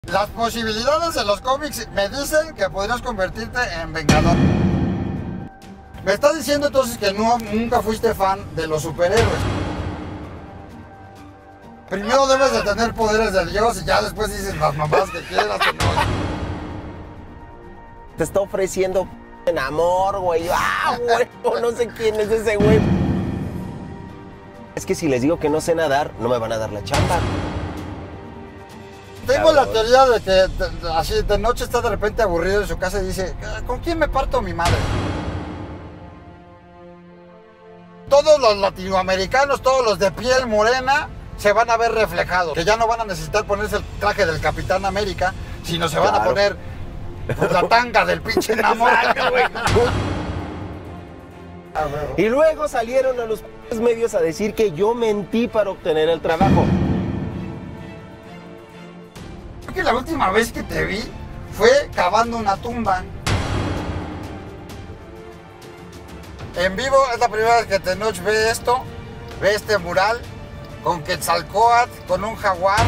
Las posibilidades en los cómics me dicen que podrías convertirte en Vengador. Me estás diciendo entonces que nunca fuiste fan de los superhéroes. Primero debes de tener poderes de Dios y ya después dices las mamás que quieras que no. Te está ofreciendo en amor, güey. ¡Ah, güey! No sé quién es ese güey. Es que si les digo que no sé nadar, no me van a dar la chamba. Tengo la teoría de que así de noche está de repente aburrido en su casa y dice, ¿con quién me parto mi madre? Todos los latinoamericanos, todos los de piel morena, se van a ver reflejados. Que ya no van a necesitar ponerse el traje del Capitán América, sino se van a poner pues, la tanga del pinche enamorado. Y luego salieron a los medios a decir que yo mentí para obtener el trabajo. Creo que la última vez que te vi fue cavando una tumba. En vivo es la primera vez que Tenoch ve esto, ve este mural con Quetzalcóatl, con un jaguar.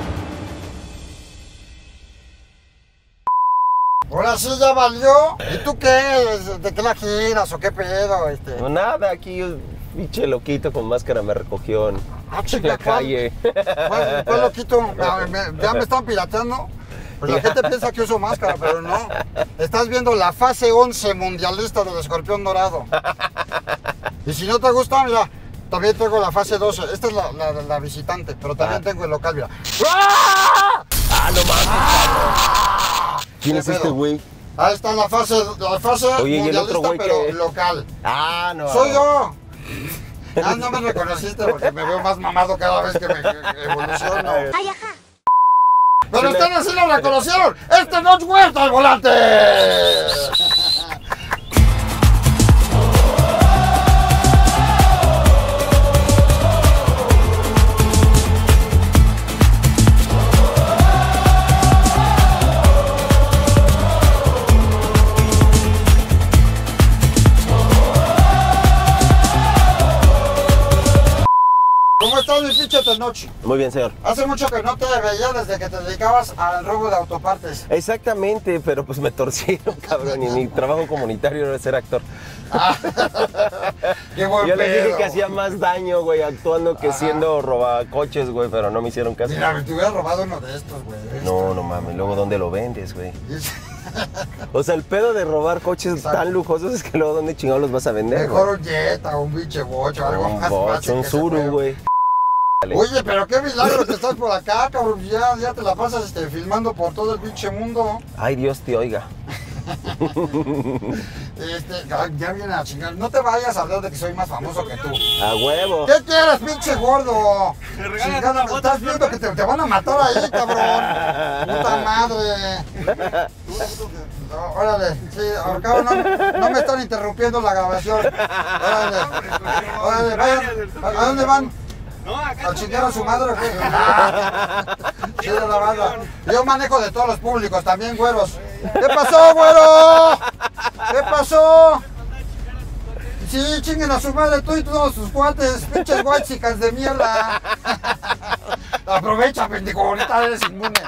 Ahora sí ya valió. ¿Y tú qué? ¿De qué la giras o qué pedo? No, nada, aquí un pinche loquito con máscara me recogió en la calle. ¿Cuál loquito? Ya me están pirateando. Pues la gente piensa que uso máscara, pero no. Estás viendo la fase 11 mundialista del escorpión dorado. Y si no te gusta, mira, también tengo la fase 12. Esta es la visitante, pero también tengo el local, mira. ¡Ah, no mames! ¿Quién es este güey? Ahí está la fase Oye, mundialista, ¿y el otro güey pero que... local. Ah, no. ¡Soy yo! Ah, no me reconociste porque me veo más mamado cada vez que me evoluciono. Ay, ajá. Pero Sí, ustedes sí lo reconocieron. ¡Este no es Huerta al volante! ¿Cómo estás, mi pinche Tenoch? Muy bien, señor. Hace mucho que no te veía desde que te dedicabas al robo de autopartes. Exactamente, pero pues me torcieron, cabrón, y mi trabajo comunitario era ser actor. Ah, qué buen Yo les dije pedo. que hacía más daño, güey, actuando que siendo robacoches, güey, pero no me hicieron caso. Mira, te hubiera robado uno de estos, güey. No, no mames, luego ¿dónde lo vendes, güey? O sea, el pedo de robar coches Exacto. tan lujosos es que luego ¿dónde chingados los vas a vender, Mejor güey? un Jetta, un pinche bocho, algo Un más Bocho, fácil un que se Suru, pueda. güey. Oye, pero qué milagro que estás por acá, cabrón. Ya te la pasas filmando por todo el pinche mundo. Ay, Dios te oiga. Ya viene a chingar. No te vayas a hablar de que soy más famoso que tú. A huevo. ¿Qué quieres, pinche gordo? Chingada, estás viendo que te van a matar ahí, cabrón. Puta madre. No, órale, sí, al cabo no me están interrumpiendo la grabación. Órale, vayan. ¿A dónde van? No, acá ¿A chingar a su madre o qué? Chida la banda. Yo manejo de todos los públicos, también güeros. ¿Qué pasó, güero? ¿Qué pasó? Sí, chinguen a su madre tú y todos sus cuates, pinches guachicas de mierda. Aprovecha, pendejo, ahorita eres inmune.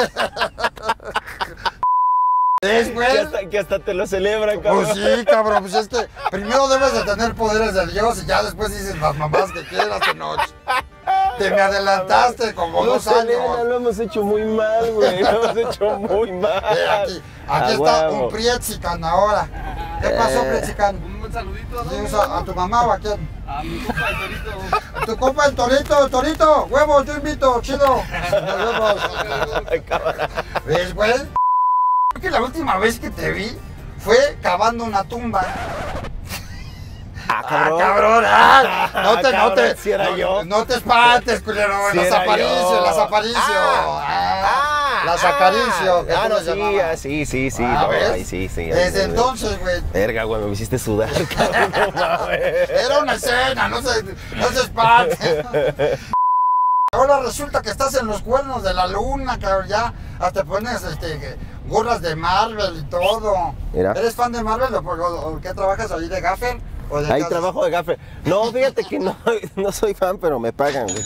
¿Es, güey? Que hasta te lo celebran, cabrón. Pues sí, cabrón, pues es que primero debes de tener poderes de Dios y ya después dices las mamás que quieras, Tenoch. Te me adelantaste como No, 2 Selena, años. lo hemos hecho muy mal, güey. Lo hemos hecho muy mal. Aquí A está huevo. un Prietzican ahora. ¿Qué pasó, Prietzican? un saludito ¿A tu mamá o a quién? a mi compa el Torito. ¿A tu compa el Torito? Huevos, yo invito, chido. Nos vemos. Ay, cabrón. ¿Ves, güey? Creo que la última vez que te vi fue cavando una tumba. Ah, cabrón. Cabrón, Cabrón, si era yo. No te espantes, culero. Si Las era Aparicio, yo. las Aparicio. Las Acaricio. que Ah, tú no, les llamabas. sí. Ah, No, ¿ves? ay, sí. Desde entonces, güey. Verga, güey, me hiciste sudar, cabrón. No mames. Era una escena, no se espante. Ahora resulta que estás en los cuernos de la luna, cabrón, ya hasta pones gorras de Marvel y todo. Mira. ¿Eres fan de Marvel o qué trabajas ahí de gaffer? ¿O de Ahí qué trabajo de gaffer. No, fíjate que no soy fan, pero me pagan, güey.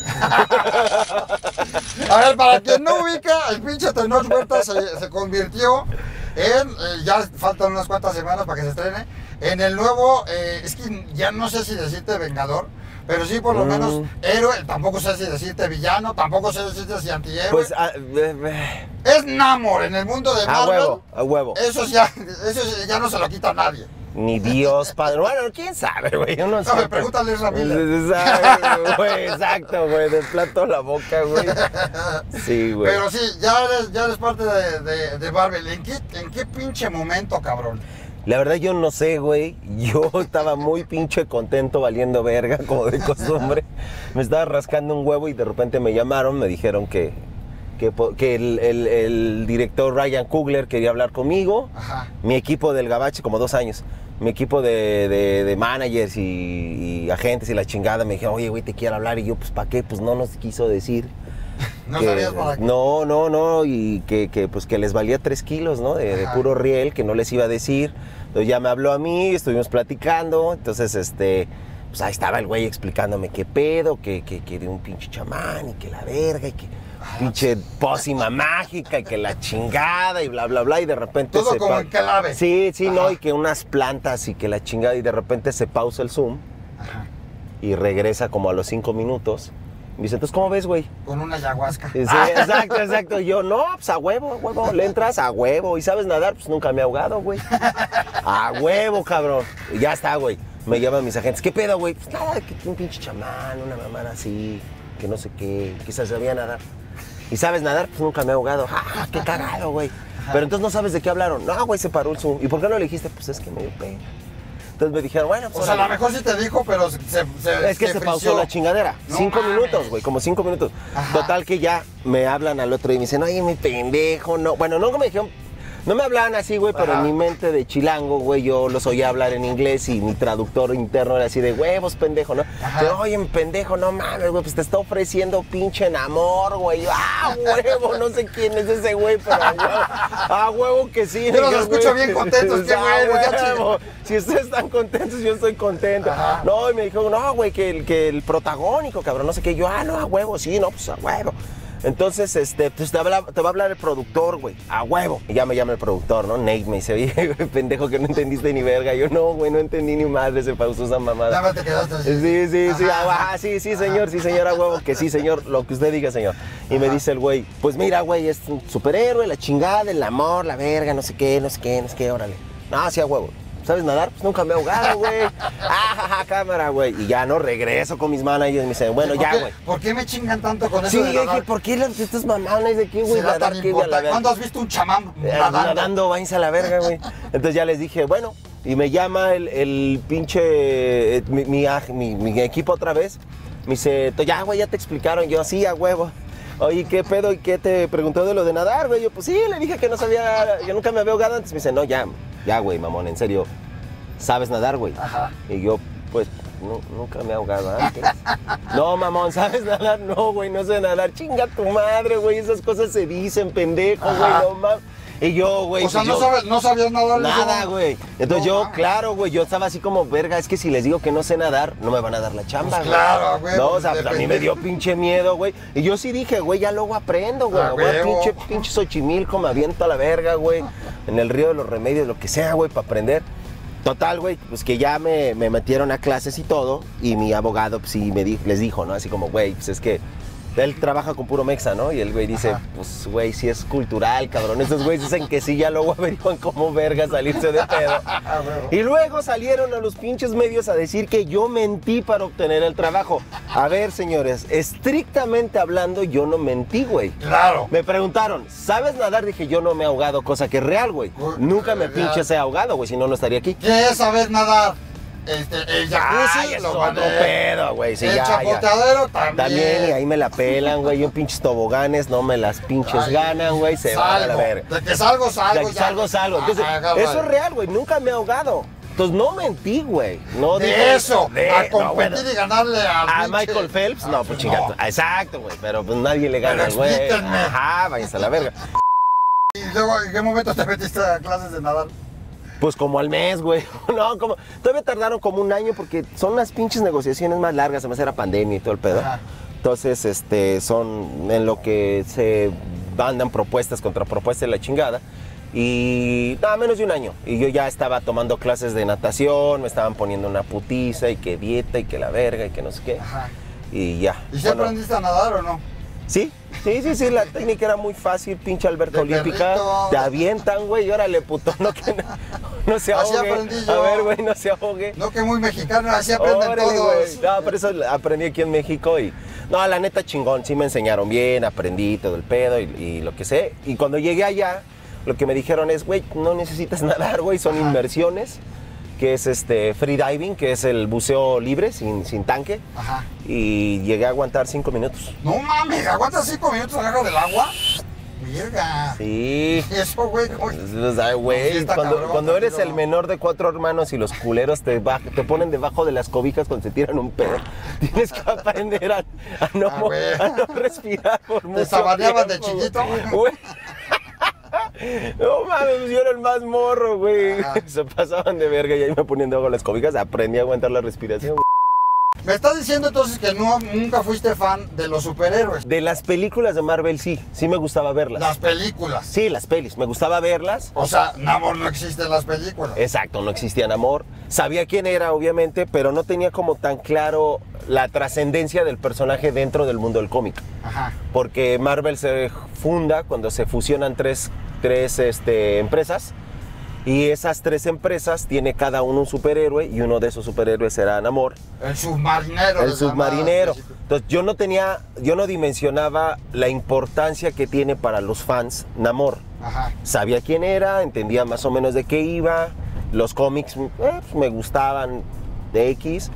A ver, para quien no ubica, el pinche Tenoch Huerta se convirtió en, ya faltan unas cuantas semanas para que se estrene, en el nuevo, es que ya no sé si decirte vengador, pero sí por lo menos héroe, tampoco sé si decirte villano, tampoco sé decirte si antihéroe. Pues, Es Namor en el mundo de Marvel. a huevo. Eso ya no se lo quita a nadie. Ni Dios, padre. Bueno, quién sabe, güey. Yo no sé. No, me pregúntale a Ramírez. Güey, exacto, güey. De plato la boca, güey. Sí, güey. Pero sí, ya eres parte de Marvel. ¿En qué pinche momento, cabrón? La verdad yo no sé, güey. Yo estaba muy pinche contento valiendo verga, como de costumbre. Me estaba rascando un huevo y de repente me llamaron, me dijeron que el director Ryan Coogler quería hablar conmigo. Ajá. Mi equipo del Gabache, como 2 años. Mi equipo de managers y agentes y la chingada me dijeron, oye, güey, te quiero hablar. Y yo, pues, ¿para qué? Pues no nos quiso decir. No sabías para qué. No, y pues que les valía 3 kilos, ¿no? De puro riel, que no les iba a decir. Entonces ya me habló a mí, estuvimos platicando, entonces pues ahí estaba el güey explicándome qué pedo, que de un pinche chamán y que la verga y que pinche pócima mágica y que la chingada y bla, bla, bla, y de repente todo como en clave. Sí, no, y que unas plantas y que la chingada, y de repente se pausa el Zoom. Ajá. Y regresa como a los 5 minutos. Me dice, entonces, ¿cómo ves, güey? Con una ayahuasca. Sí, exacto. Y yo, no, pues a huevo, le entras a huevo. ¿Y sabes nadar? Pues nunca me he ahogado, güey. A huevo, cabrón. Y ya está, güey. Me llaman mis agentes. ¿Qué pedo, güey? Pues nada, que un pinche chamán, una mamana así, que no sé qué, que se sabía nadar. ¿Y sabes nadar? Pues nunca me he ahogado. ¡Ah, qué cagado, güey! Pero entonces no sabes de qué hablaron. No, güey, se paró el Zoom. ¿Y por qué no le dijiste? Pues es que me dio pena. Entonces me dijeron, bueno, pues... O sea, a lo mejor sí te dijo, pero es que se pausó la chingadera. No 5 mames. minutos, güey, como 5 minutos. Ajá. Total que ya me hablan al otro y me dicen, oye, mi pendejo, no... Bueno, no me dijeron... No me hablaban así, güey, pero en mi mente de chilango, güey, yo los oía hablar en inglés y mi traductor interno era así de huevos, pendejo, ¿no? Pero, oye, mi pendejo, no mames, güey, pues te está ofreciendo pinche enamor, güey. ¡Ah, huevo! No sé quién es ese güey, pero a huevo que sí. Yo los escucho bien contentos, qué bueno. Si ustedes están contentos, yo estoy contento. Ajá. No, y me dijo, no, güey, que el protagónico, cabrón, no sé qué. Yo, no, a huevo, sí, no, pues a huevo. Entonces, pues te va a hablar el productor, güey, a huevo. Y ya me llama el productor, ¿no? Nate me dice, oye, güey, pendejo, que no entendiste ni verga. Yo, no, güey, no entendí ni madre, se pausó esa mamada. Ya te quedaste así. Sí, señor, a huevo, que sí, señor, lo que usted diga, señor. Y me dice el güey, pues mira, güey, es un superhéroe, la chingada, el amor, la verga, no sé qué, órale. No, sí, a huevo. ¿Sabes nadar? Pues nunca me he ahogado, güey. Cámara, güey. Y ya no regreso con mis managers y me dicen, bueno, ya, güey. ¿Por qué me chingan tanto con eso? Sí, yo dije, ¿por qué estas mamanas de qué, güey? ¿Cuándo has visto un chamán nadando? Váyanse a la verga, güey. Entonces ya les dije, bueno, y me llama el pinche, mi equipo otra vez. Me dice, ya, güey, ya te explicaron. Yo, sí, a huevo. Oye, ¿qué pedo? ¿Y qué te preguntó de lo de nadar, güey? Yo, pues sí, le dije que no sabía, que nunca me había ahogado antes. Me dice, no, ya, güey, mamón, en serio, ¿sabes nadar, güey? Ajá. Y yo, pues, nunca me he ahogado antes. No, mamón, ¿sabes nadar? No, güey, no sé nadar. Chinga tu madre, güey, esas cosas se dicen, pendejo, güey, no mames. Y yo, güey. O sea, no sabías nadar. Nada, güey. Entonces yo, claro, güey, yo estaba así como, verga, es que si les digo que no sé nadar, no me van a dar la chamba, pues claro, güey. No, o sea, pues a mí me dio pinche miedo, güey. Y yo sí dije, güey, ya luego aprendo, güey. Pinche Xochimilco, me aviento a la verga, güey. En el río de los Remedios, lo que sea, güey, para aprender. Total, güey, pues que ya me metieron a clases y todo. Y mi abogado, pues sí, les dijo, ¿no? Así como, güey, pues es que él trabaja con puro mexa, ¿no? Y el güey dice, pues, güey, sí es cultural, cabrón. Esos güeyes dicen que sí, ya luego averiguan cómo verga salirse de pedo. Y luego salieron a los pinches medios a decir que yo mentí para obtener el trabajo. A ver, señores, estrictamente hablando, yo no mentí, güey. Claro. Me preguntaron, ¿sabes nadar? Dije, yo no me he ahogado, cosa que es real, güey. Nunca me pinches he ahogado, güey, si no, no estaría aquí. ¿Qué es saber nadar? El jacuzzi es otro pedo, güey. Sí, el chapoteadero también, y ahí me la pelan, güey. Yo pinches toboganes, no me las pinches ganan, güey. Se van a la verga. De que salgo. De que salgo. Entonces, eso es real, güey. Nunca me he ahogado. Entonces no mentí, güey. No a competir y ganarle a Michael Phelps. No, pues chingado. Exacto, güey. Pero pues nadie le gana, güey. Ajá, váyanse a la verga. ¿Y luego en qué momento te metiste a clases de nadar? Pues como al mes, güey. No, como... Todavía tardaron como un año porque son unas pinches negociaciones más largas. Además era pandemia y todo el pedo. Ajá. Entonces, son en lo que se mandan propuestas, contrapropuestas y la chingada. Y nada, menos de un año. Y yo ya estaba tomando clases de natación, me estaban poniendo una putiza y que dieta y que la verga y que no sé qué. Ajá. Y ya. ¿Y si aprendiste a nadar o no? Sí, la técnica era muy fácil, pinche alberca De olímpica. perrito. Te avientan, güey, y órale, puto, no se Así ahogue. aprendí yo. A ver, güey, no se ahogue. No, que muy mexicano, así aprenden Órale, todos. güey. No, pero eso aprendí aquí en México y... No, la neta chingón, sí me enseñaron bien, aprendí todo el pedo y lo que sé. Y cuando llegué allá, lo que me dijeron es, güey, no necesitas nadar, güey, son inmersiones, que es freediving, que es el buceo libre, sin tanque. Ajá. Y llegué a aguantar 5 minutos. No mames, ¿aguantas 5 minutos abajo del agua? Mierda. Sí. ¿Y eso, güey? ¿Cómo? O sea, Sí, güey, está cuando cabrón, eres tranquilo. el menor de 4 hermanos y los culeros te ponen debajo de las cobijas cuando se tiran un pedo, tienes que aprender a no respirar por mucho ¿Te sabaneaban de tiempo, chiquito? güey. No mames, yo era el más morro, güey. Ajá. Se pasaban de verga y ahí me ponían debajo de las cobijas, aprendí a aguantar la respiración. Me estás diciendo entonces que nunca fuiste fan de los superhéroes. De las películas de Marvel sí me gustaba verlas. Las películas. Sí, las pelis, me gustaba verlas. O sea, Namor no existe en las películas. Exacto, no existía Namor. Sabía quién era, obviamente, pero no tenía como tan claro la trascendencia del personaje dentro del mundo del cómic. Ajá. Porque Marvel se funda cuando se fusionan tres empresas. Y esas 3 empresas tiene cada uno un superhéroe y uno de esos superhéroes era Namor. El submarinero. El les submarinero. llamaba. Entonces yo no dimensionaba la importancia que tiene para los fans Namor. Ajá. Sabía quién era, entendía más o menos de qué iba. Los cómics me gustaban de X.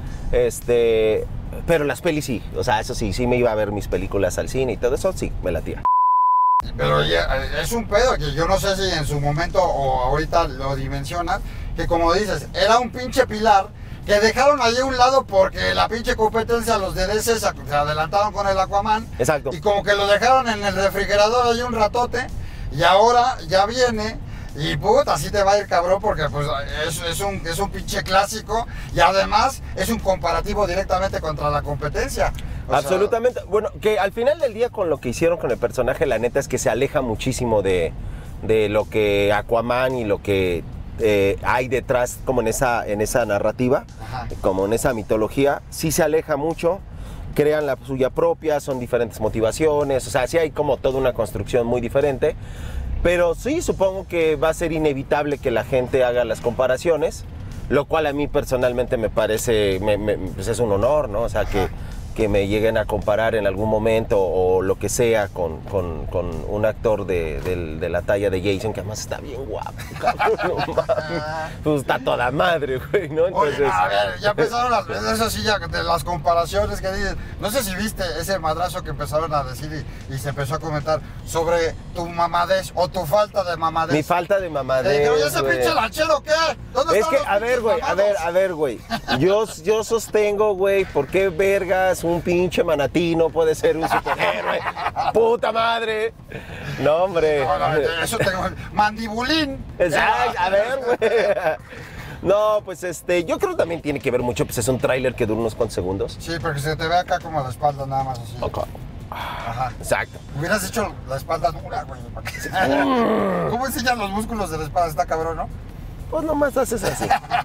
Pero las pelis sí. O sea, eso sí me iba a ver mis películas al cine y todo eso sí, me latía. Pero es un pedo que yo no sé si en su momento o ahorita lo dimensionas, que como dices, era un pinche pilar que dejaron ahí a un lado porque la pinche competencia, los de DC se adelantaron con el Aquaman. Exacto. Y como que lo dejaron en el refrigerador ahí un ratote y ahora ya viene. Y puta, así te va a ir cabrón porque pues es un pinche clásico y además es un comparativo directamente contra la competencia. O sea, Absolutamente. Bueno, que al final del día con lo que hicieron con el personaje, la neta es que se aleja muchísimo de lo que Aquaman y lo que hay detrás como en esa narrativa, Ajá. como en esa mitología. Sí se aleja mucho, crean la suya propia, son diferentes motivaciones, o sea, sí hay como toda una construcción muy diferente. Pero sí, supongo que va a ser inevitable que la gente haga las comparaciones, lo cual a mí personalmente me parece, pues es un honor, ¿no? O sea, que me lleguen a comparar en algún momento o lo que sea con un actor de la talla de Jason, que además está bien guapo, cabrón, no mames. Pues está toda madre, güey, ¿no? Entonces... Oye, a ver, ya empezaron eso sí, ya de las comparaciones que dices. No sé si viste ese madrazo que empezaron a decir y se empezó a comentar sobre tu mamadez o tu falta de mamadez. Mi falta de mamadez, Pero, ¿y ese güey. pinche lanchero qué? ¿Dónde Es están que, los a ver, pinches güey, mamados? a ver, güey. Yo sostengo, güey, ¿por qué vergas un pinche manatí no puede ser un superhéroe? ¡Puta madre! No, hombre. No, eso tengo. Mandibulín. Exacto, a ver, güey. No, pues yo creo que también tiene que ver mucho, pues es un tráiler que dura unos cuantos segundos. Sí, porque se te ve acá como la espalda nada más así. Ok. Ajá. Exacto. Hubieras hecho la espalda dura, güey. ¿Cómo enseñan los músculos de la espalda? Está cabrón, ¿no? Pues nomás haces así.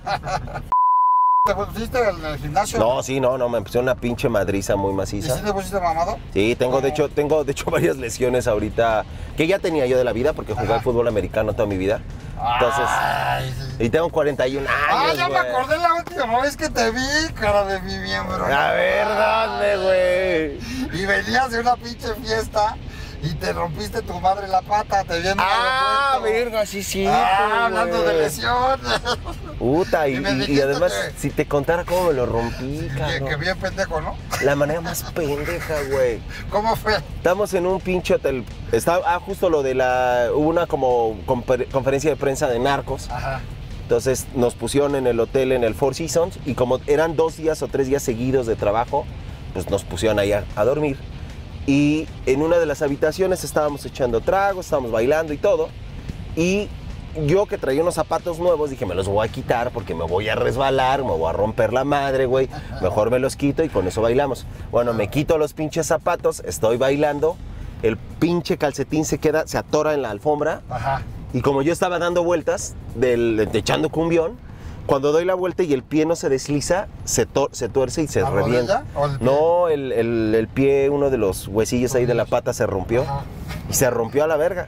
¿Te pusiste en el gimnasio? No, sí, no, me empezó una pinche madriza muy ¿Y maciza. si te pusiste mamado? Sí, tengo de hecho varias lesiones ahorita que ya tenía yo de la vida porque jugué al fútbol americano toda mi vida. Entonces, Ay, sí. y tengo 41 años. Ya me güey. acordé la última vez que te vi, cara de mi miembro. A ver, ¿dónde, güey? Y venías de una pinche fiesta y te rompiste tu madre la pata, te vi en el aeropuerto. verga, sí, Hablando de lesión. Puta, Y me y dijiste además, que- si te contara cómo me lo rompí, Que cabrón. bien pendejo, ¿no? La manera más pendeja, güey. ¿Cómo fue? Estamos en un pinche hotel. Justo lo de hubo una como conferencia de prensa de narcos. Ajá. Entonces nos pusieron en el hotel en el Four Seasons y como eran 2 días o 3 días seguidos de trabajo, pues nos pusieron ahí a dormir. Y en una de las habitaciones estábamos echando tragos, estábamos bailando y todo. Y yo que traía unos zapatos nuevos, dije, me los voy a quitar porque me voy a resbalar, me voy a romper la madre, güey. Mejor me los quito y con eso bailamos. Bueno, me quito los pinches zapatos, estoy bailando, el pinche calcetín se atora en la alfombra. Ajá. Y como yo estaba dando vueltas, echando cumbión, cuando doy la vuelta y el pie no se desliza, se tuerce y se ¿La revienta. rodilla o el pie? No, el pie, uno de los huesillos ahí de la pata se rompió. Ajá. Y se rompió a la verga.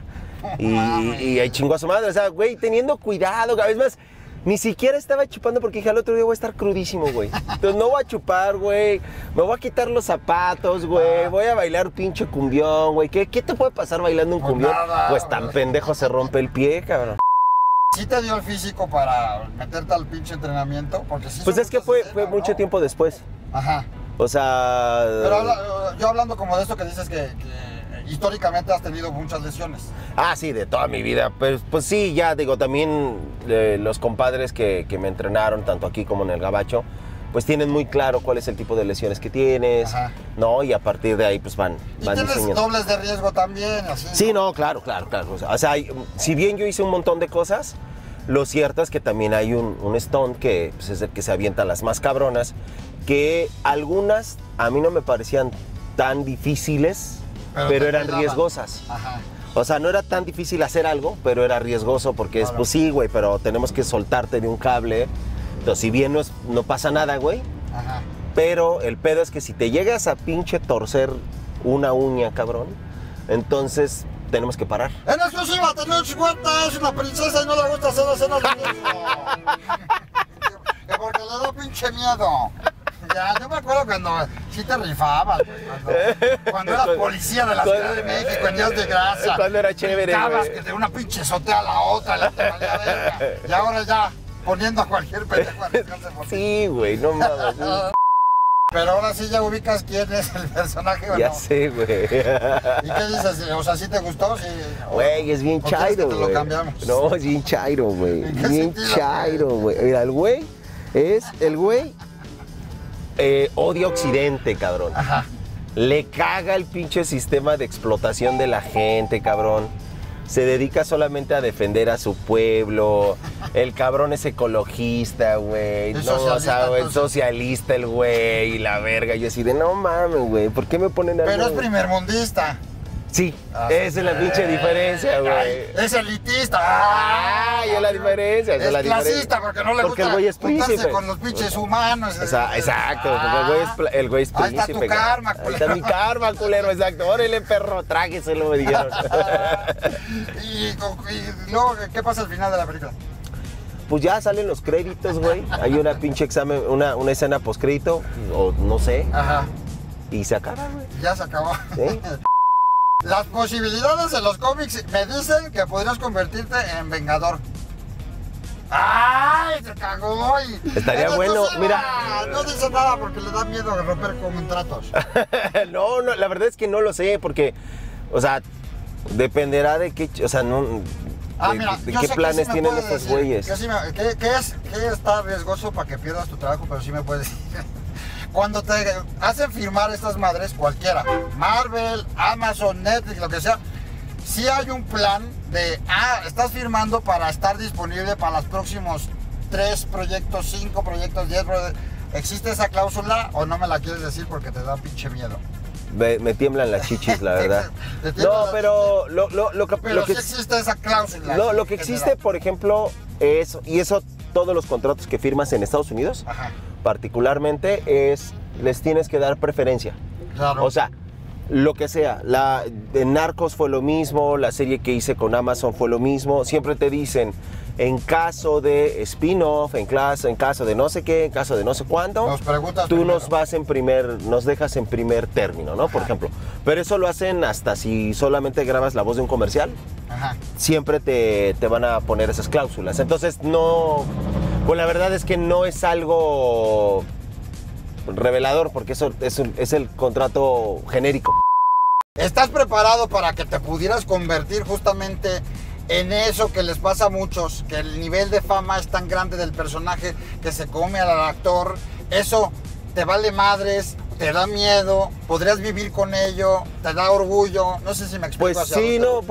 Y ahí chingó a su madre. O sea, güey, teniendo cuidado. A veces más, ni siquiera estaba chupando porque dije, al otro día voy a estar crudísimo, güey. Entonces no voy a chupar, güey. Me voy a quitar los zapatos, güey. Voy a bailar pinche cumbión, güey. ¿Qué te puede pasar bailando un cumbión? Nada, Pues tan pendejo se rompe el pie, cabrón. ¿Sí te dio el físico para meterte al pinche entrenamiento? Porque sí Pues son es que muchas fue escenas, mucho ¿no? tiempo después. Ajá. O sea... Pero yo hablando como de esto que dices que históricamente has tenido muchas lesiones. Ah, sí, de toda mi vida. Pues sí, ya digo, también los compadres que me entrenaron, tanto aquí como en el Gabacho, pues tienen muy claro cuál es el tipo de lesiones que tienes, Ajá. ¿no? Y a partir de ahí, pues van Y tienes diseñando. dobles de riesgo también, así. Sí, no, claro. O sea, si bien yo hice un montón de cosas, lo cierto es que también hay un stunt que pues, es el que se avienta las más cabronas, que algunas a mí no me parecían tan difíciles, pero te eran cuidaban. riesgosas. Ajá. O sea, no era tan difícil hacer algo, pero era riesgoso porque es, Claro. pues sí, güey, pero tenemos que soltarte de un cable. Entonces, si bien no pasa nada, güey, Ajá. pero el pedo es que si te llegas a pinche torcer una uña, cabrón, entonces tenemos que parar. En exclusiva, Tenoch Huerta es una princesa y no le gusta hacer escenas de riesgo. Porque le da pinche miedo. Ya, yo me acuerdo cuando sí te rifabas, güey, cuando eras policía de la Ciudad de México en Días de Gracia. Cuando era chévere, Brincabas güey. que de una pinche azotea a la otra, la te valía verga. Y ahora ya, poniendo a cualquier pendejo a arriesgarse por ti. Sí, güey, no mames. Pero ahora sí ya ubicas quién es el personaje, ¿o Ya no? sé, güey. ¿Y qué dices? O sea, ¿sí te gustó? Sí. Güey, es bien ¿O quieres que chairo, te lo güey. cambiamos? No, es bien chairo, güey. ¿En qué Bien sentido, chairo, güey. Mira, el güey odia Occidente, cabrón. Ajá. Le caga el pinche sistema de explotación de la gente, cabrón. Se dedica solamente a defender a su pueblo. El cabrón es ecologista, güey. Es No, o sea, socialista, güey, entonces. socialista el güey y la verga. Yo así de, no mames, güey. ¿Por qué me ponen algo? Pero es primermundista. Sí, Ah, esa es la pinche diferencia, güey. Ay, es elitista. Ay, es la diferencia, esa es la diferencia. clasista porque no le Porque gusta el güey es juntarse príncipe. con los pinches humanos. Exacto, porque el güey es Ahí príncipe. está tu karma, Ahí está mi karma, culero, exacto. Órale, perro, trágueselo, me dijeron. y luego, ¿qué pasa al final de la película? Pues ya salen los créditos, güey. Hay una pinche examen, una escena postcrédito, o no sé, Ajá, y se acaba, güey. ya se acabó. ¿Sí? Las posibilidades en los cómics me dicen que podrías convertirte en Vengador. ¡Ay! Se cagó y... Estaría En bueno, exclusiva. mira. No dice nada porque le da miedo a romper contratos. No, la verdad es que no lo sé, porque, o sea, dependerá de qué, o sea, no... ¿De yo qué sé que planes sí me tienen puedes estos decir, güeyes? ¿Qué está riesgoso para que pierdas tu trabajo? Pero sí me puedes decir. Cuando te hacen firmar estas madres, cualquiera, Marvel, Amazon, Netflix, lo que sea, sí hay un plan de, estás firmando para estar disponible para los próximos 3 proyectos, 5 proyectos, 10 proyectos. ¿Existe esa cláusula o no me la quieres decir porque te da pinche miedo? Me tiemblan las chichis, la verdad. Te tiemblan No, las pero Pero lo que sí existe esa cláusula. no, lo que te existe, da. por ejemplo, es, y eso todos los contratos que firmas en Estados Unidos, Ajá, particularmente, les tienes que dar preferencia. claro. O sea, lo que sea, en Narcos fue lo mismo, la serie que hice con Amazon fue lo mismo, siempre te dicen, en caso de spin-off, en caso de no sé qué, en caso de no sé cuánto, Nos preguntas tú primero. nos dejas en primer término, ¿no? Por ejemplo. Pero eso lo hacen hasta si solamente grabas la voz de un comercial, Ajá. siempre te van a poner esas cláusulas. Entonces no, pues la verdad es que no es algo revelador, porque eso es el contrato genérico. ¿Estás preparado para que te pudieras convertir justamente en eso que les pasa a muchos? Que el nivel de fama es tan grande del personaje que se come al actor. Eso te vale madres, te da miedo, podrías vivir con ello, te da orgullo. No sé si me explico. Pues hacia sí, dónde no, voy. pues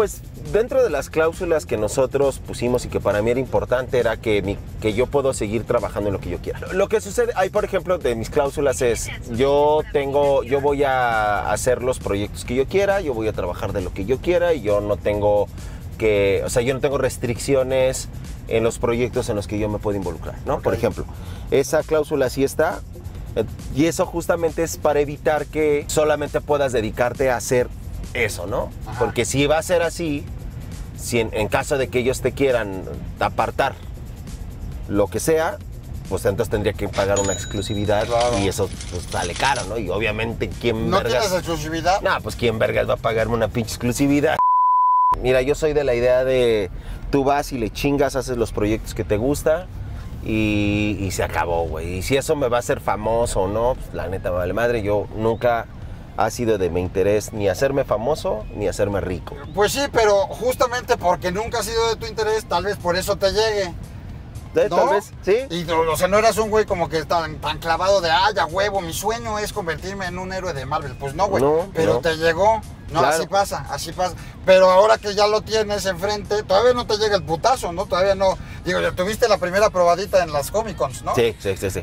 dentro de las cláusulas que nosotros pusimos y que para mí era importante era que yo puedo seguir trabajando en lo que yo quiera. Lo que sucede, ahí por ejemplo, de mis cláusulas es, yo voy a hacer los proyectos que yo quiera, yo voy a trabajar de lo que yo quiera y yo no tengo restricciones en los proyectos en los que yo me puedo involucrar, ¿no? Okay. Por ejemplo, esa cláusula sí está, y eso justamente es para evitar que solamente puedas dedicarte a hacer eso, ¿no? Ajá. Porque si va a ser así, si en caso de que ellos te quieran apartar lo que sea, pues entonces tendría que pagar una exclusividad, claro. Y eso pues sale caro, ¿no? Y obviamente, ¿quién ¿No vergas? tienes exclusividad? No, pues ¿quién vergas va a pagarme una pinche exclusividad? Mira, yo soy de la idea de tú vas y le chingas, haces los proyectos que te gusta y se acabó, güey. Y si eso me va a hacer famoso o no, pues la neta me vale madre. Yo nunca ha sido de mi interés ni hacerme famoso ni hacerme rico. Pues sí, pero justamente porque nunca ha sido de tu interés, tal vez por eso te llegue. ¿No? Tal vez, sí. Y o sea, no eras un güey como que tan clavado de, ya huevo, mi sueño es convertirme en un héroe de Marvel. Pues no, güey, no, pero no. Te llegó. No, claro. Así pasa. Pero ahora que ya lo tienes enfrente, todavía no te llega el putazo, ¿no? Todavía no. Digo, ya tuviste la primera probadita en las Comic Cons, ¿no? Sí.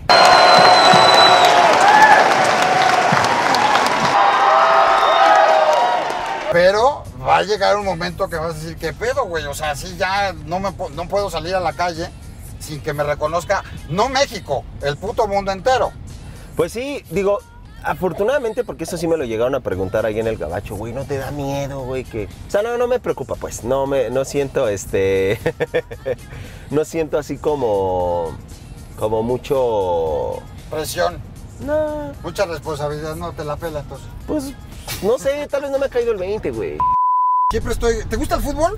Pero va a llegar un momento que vas a decir, ¿qué pedo, güey? O sea, así ya no puedo salir a la calle sin que me reconozca, no México, el puto mundo entero. Pues sí, digo, afortunadamente, porque eso sí me lo llegaron a preguntar ahí en el gabacho, güey, ¿no te da miedo, güey? Que... O sea, no me preocupa, pues, no siento, no siento así como mucho... Presión. No. Mucha responsabilidad, no te la pela, entonces. Pues, no sé, tal vez no me ha caído el 20, güey. Siempre ¿te gusta el fútbol?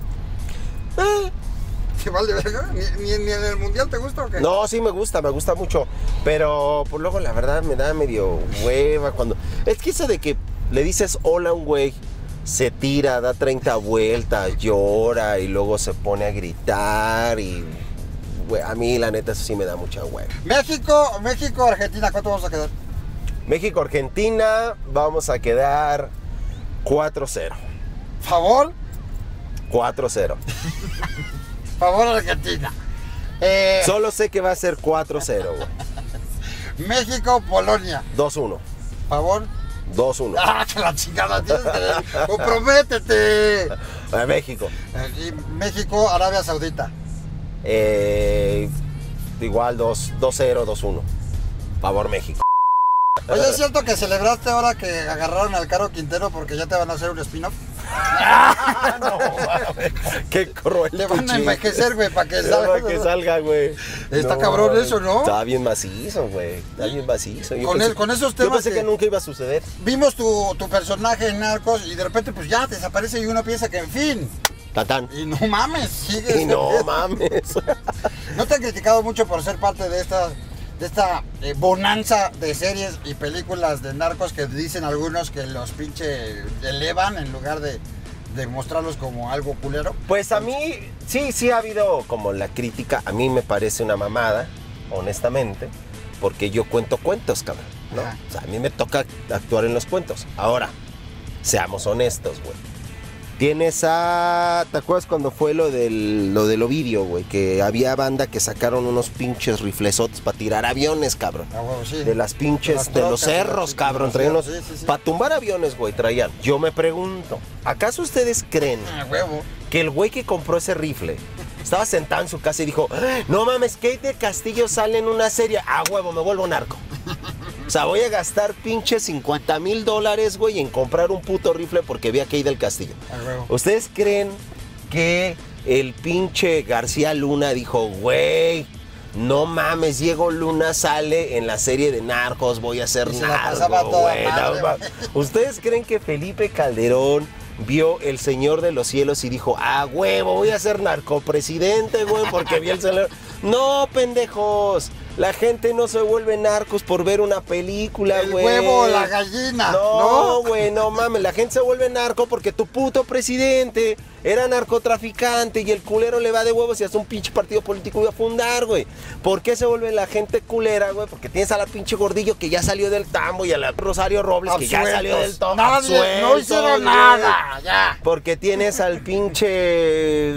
¿Qué vale, verga? ¿Ni en el mundial te gusta o qué? No, sí me gusta mucho. Pero pues luego la verdad me da medio hueva cuando... Es que eso de que le dices hola a un güey, se tira, da 30 vueltas, llora y luego se pone a gritar y... Güey, a mí la neta eso sí me da mucha hueva. México, Argentina, ¿cuánto vamos a quedar? México, Argentina, vamos a quedar 4-0. ¿Favor? 4-0. Favor Argentina. Solo sé que va a ser 4-0, güey. México, Polonia. 2-1. ¿Favor? 2-1. Que la chingada tienes que... ¡Comprométete! México. Y México, Arabia Saudita. Igual 2-0, 2-1. Favor México. Oye, ¿es cierto que celebraste ahora que agarraron al Caro Quintero porque ya te van a hacer un spin-off? No, mames. Qué cruel. Le van a envejecer, güey, para que salga. Para que salga, güey. Está cabrón eso, ¿no? Está bien macizo, güey. Está bien macizo. Con esos temas. Yo pensé que nunca iba a suceder. Vimos tu personaje en Narcos y de repente, pues ya desaparece y uno piensa que, en fin. Tatán. Y no mames, sigues. Y no mames. ¿No te han criticado mucho por ser parte de esta bonanza de series y películas de narcos que dicen algunos que los pinche elevan en lugar de mostrarlos como algo culero? Pues a mí sí ha habido como la crítica. A mí me parece una mamada, honestamente, porque yo cuento cuentos, cabrón, ¿no? O sea, a mí me toca actuar en los cuentos. Ahora, seamos honestos, güey. Tienes ¿te acuerdas cuando fue lo del Ovidio, güey? Que había banda que sacaron unos pinches riflesotes para tirar aviones, cabrón. Huevo, sí. De las pinches, de los cerros, cabrón. Traían sí. Para tumbar aviones, güey, traían. Yo me pregunto, ¿acaso ustedes creen que el güey que compró ese rifle estaba sentado en su casa y dijo, no mames, Kate del Castillo sale en una serie, huevo, me vuelvo narco? O sea, voy a gastar pinches $50,000, güey, en comprar un puto rifle porque vi a Kate del Castillo. ¿Ustedes creen que el pinche García Luna dijo, güey, no mames, Diego Luna sale en la serie de Narcos, voy a ser narco, güey? ¿Ustedes creen que Felipe Calderón vio El Señor de los Cielos y dijo, huevo, voy a ser narcopresidente, güey, porque vi el señor? No, pendejos. La gente no se vuelve narcos por ver una película, güey. El huevo o la gallina, No, güey, no mames. La gente se vuelve narco porque tu puto presidente era narcotraficante y el culero le va de huevos y hace un pinche partido político iba a fundar, güey. ¿Por qué se vuelve la gente culera, güey? Porque tienes a la pinche Gordillo que ya salió del tambo y a la Rosario Robles que ya salió del tambo. Nadie, no hicieron nada, ya. Porque tienes al pinche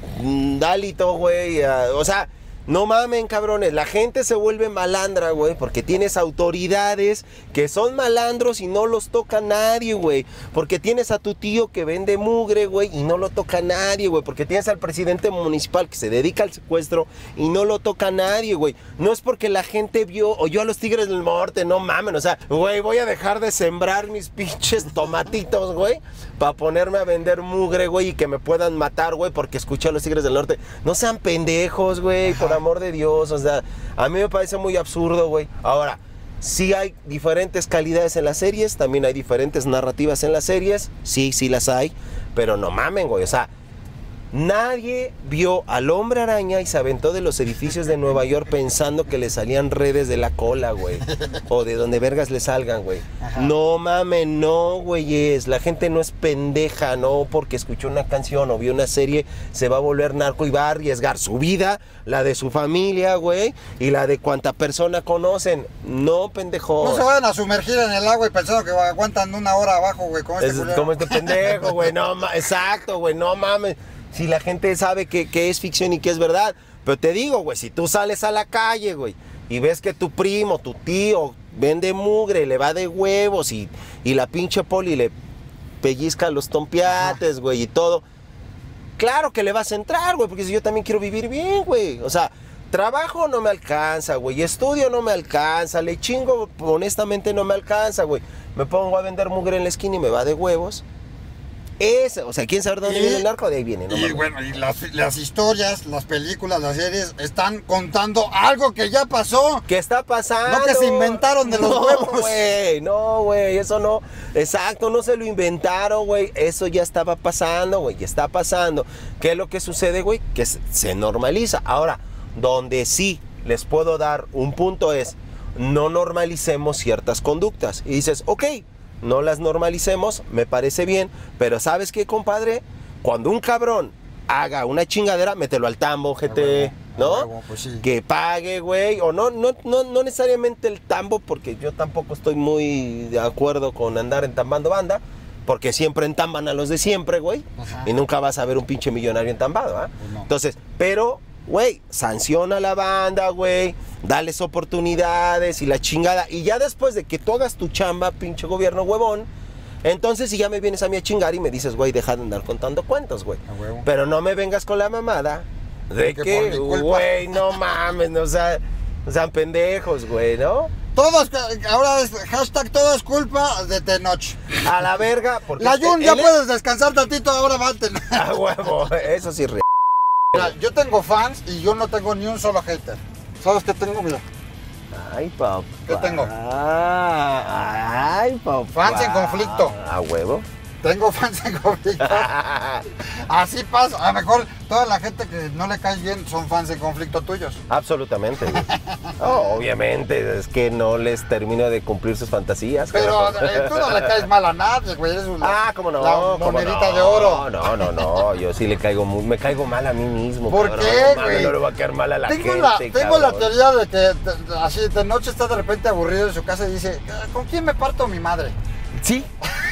Dálito, güey. O sea, no mamen, cabrones. La gente se vuelve malandra, güey, porque tienes autoridades que son malandros y no los toca nadie, güey. Porque tienes a tu tío que vende mugre, güey, y no lo toca nadie, güey. Porque tienes al presidente municipal que se dedica al secuestro y no lo toca nadie, güey. No es porque la gente oyó a los Tigres del Norte, no mamen. O sea, güey, voy a dejar de sembrar mis pinches tomatitos, güey, para ponerme a vender mugre, güey, y que me puedan matar, güey, porque escuché a los Tigres del Norte. No sean pendejos, güey, por amor de Dios. O sea, a mí me parece muy absurdo, güey. Ahora, sí hay diferentes calidades en las series, también hay diferentes narrativas en las series, sí las hay, pero no mamen, güey. O sea, nadie vio al Hombre Araña y se aventó de los edificios de Nueva York pensando que le salían redes de la cola, güey. O de donde vergas le salgan, güey. No mamen, no, güeyes. La gente no es pendeja, no porque escuchó una canción o vio una serie se va a volver narco y va a arriesgar su vida, la de su familia, güey, y la de cuanta persona conocen. No, pendejos. No se vayan a sumergir en el agua y pensando que aguantan una hora abajo, güey, como este culero. Como este pendejo, güey. No, exacto, güey, no mames. Si la gente sabe que es ficción y que es verdad. Pero te digo, güey, si tú sales a la calle, güey, y ves que tu primo, tu tío, vende mugre, le va de huevos y la pinche poli le pellizca los tompiates, güey, y todo. Claro que le vas a entrar, güey, porque si yo también quiero vivir bien, güey. O sea, trabajo no me alcanza, güey, estudio no me alcanza, le chingo, honestamente no me alcanza, güey. Me pongo a vender mugre en la esquina y me va de huevos. O sea, ¿quién sabe dónde viene el narco? De ahí viene, ¿no? Y bueno, y las historias, las películas, las series están contando algo que ya pasó. ¿Qué está pasando? No que se inventaron de los huevos. No, güey, eso no. Exacto, no se lo inventaron, güey. Eso ya estaba pasando, güey, ya está pasando. ¿Qué es lo que sucede, güey? Que se normaliza. Ahora, donde sí les puedo dar un punto es, no normalicemos ciertas conductas. Y dices, ok, no las normalicemos, me parece bien, pero ¿sabes qué, compadre? Cuando un cabrón haga una chingadera, mételo al tambo, GT, ¿no? Huevo, pues sí. Que pague, güey, o no necesariamente el tambo, porque yo tampoco estoy muy de acuerdo con andar entambando banda, porque siempre entamban a los de siempre, güey, y nunca vas a ver un pinche millonario entambado, ¿ah? Pues no. Entonces, pero, güey, sanciona a la banda, güey, dales oportunidades y la chingada. Y ya después de que tú hagas tu chamba, pinche gobierno huevón, entonces si ya me vienes a mí a chingar y me dices, güey, deja de andar contando cuentos, güey. Pero no me vengas con la mamada de que, güey, no mames, no, o sea, sean pendejos, güey, ¿no? Todos, ahora es hashtag todo es culpa de Tenoch. A la verga, porque la Jun, ya puedes descansar tantito, ahora va a tener. A huevo, eso sí. Mira, yo tengo fans y yo no tengo ni un solo hater. ¿Sabes qué tengo? Mira. Ay, papá. ¿Qué tengo? Ay, papá. Fans en conflicto. A huevo. Tengo fans en conflicto. Así pasa. A lo mejor toda la gente que no le caes bien son fans en conflicto tuyos. Absolutamente. Oh, obviamente, es que no les termino de cumplir sus fantasías. Pero tú no le caes mal a nadie, güey. Eres cómo no. La monedita de oro. No. Yo sí me caigo mal a mí mismo. ¿Por qué, güey? No le va a caer mal a la gente. Tengo la teoría de que así de noche está de repente aburrido en su casa y dice, ¿con quién me parto mi madre? Sí.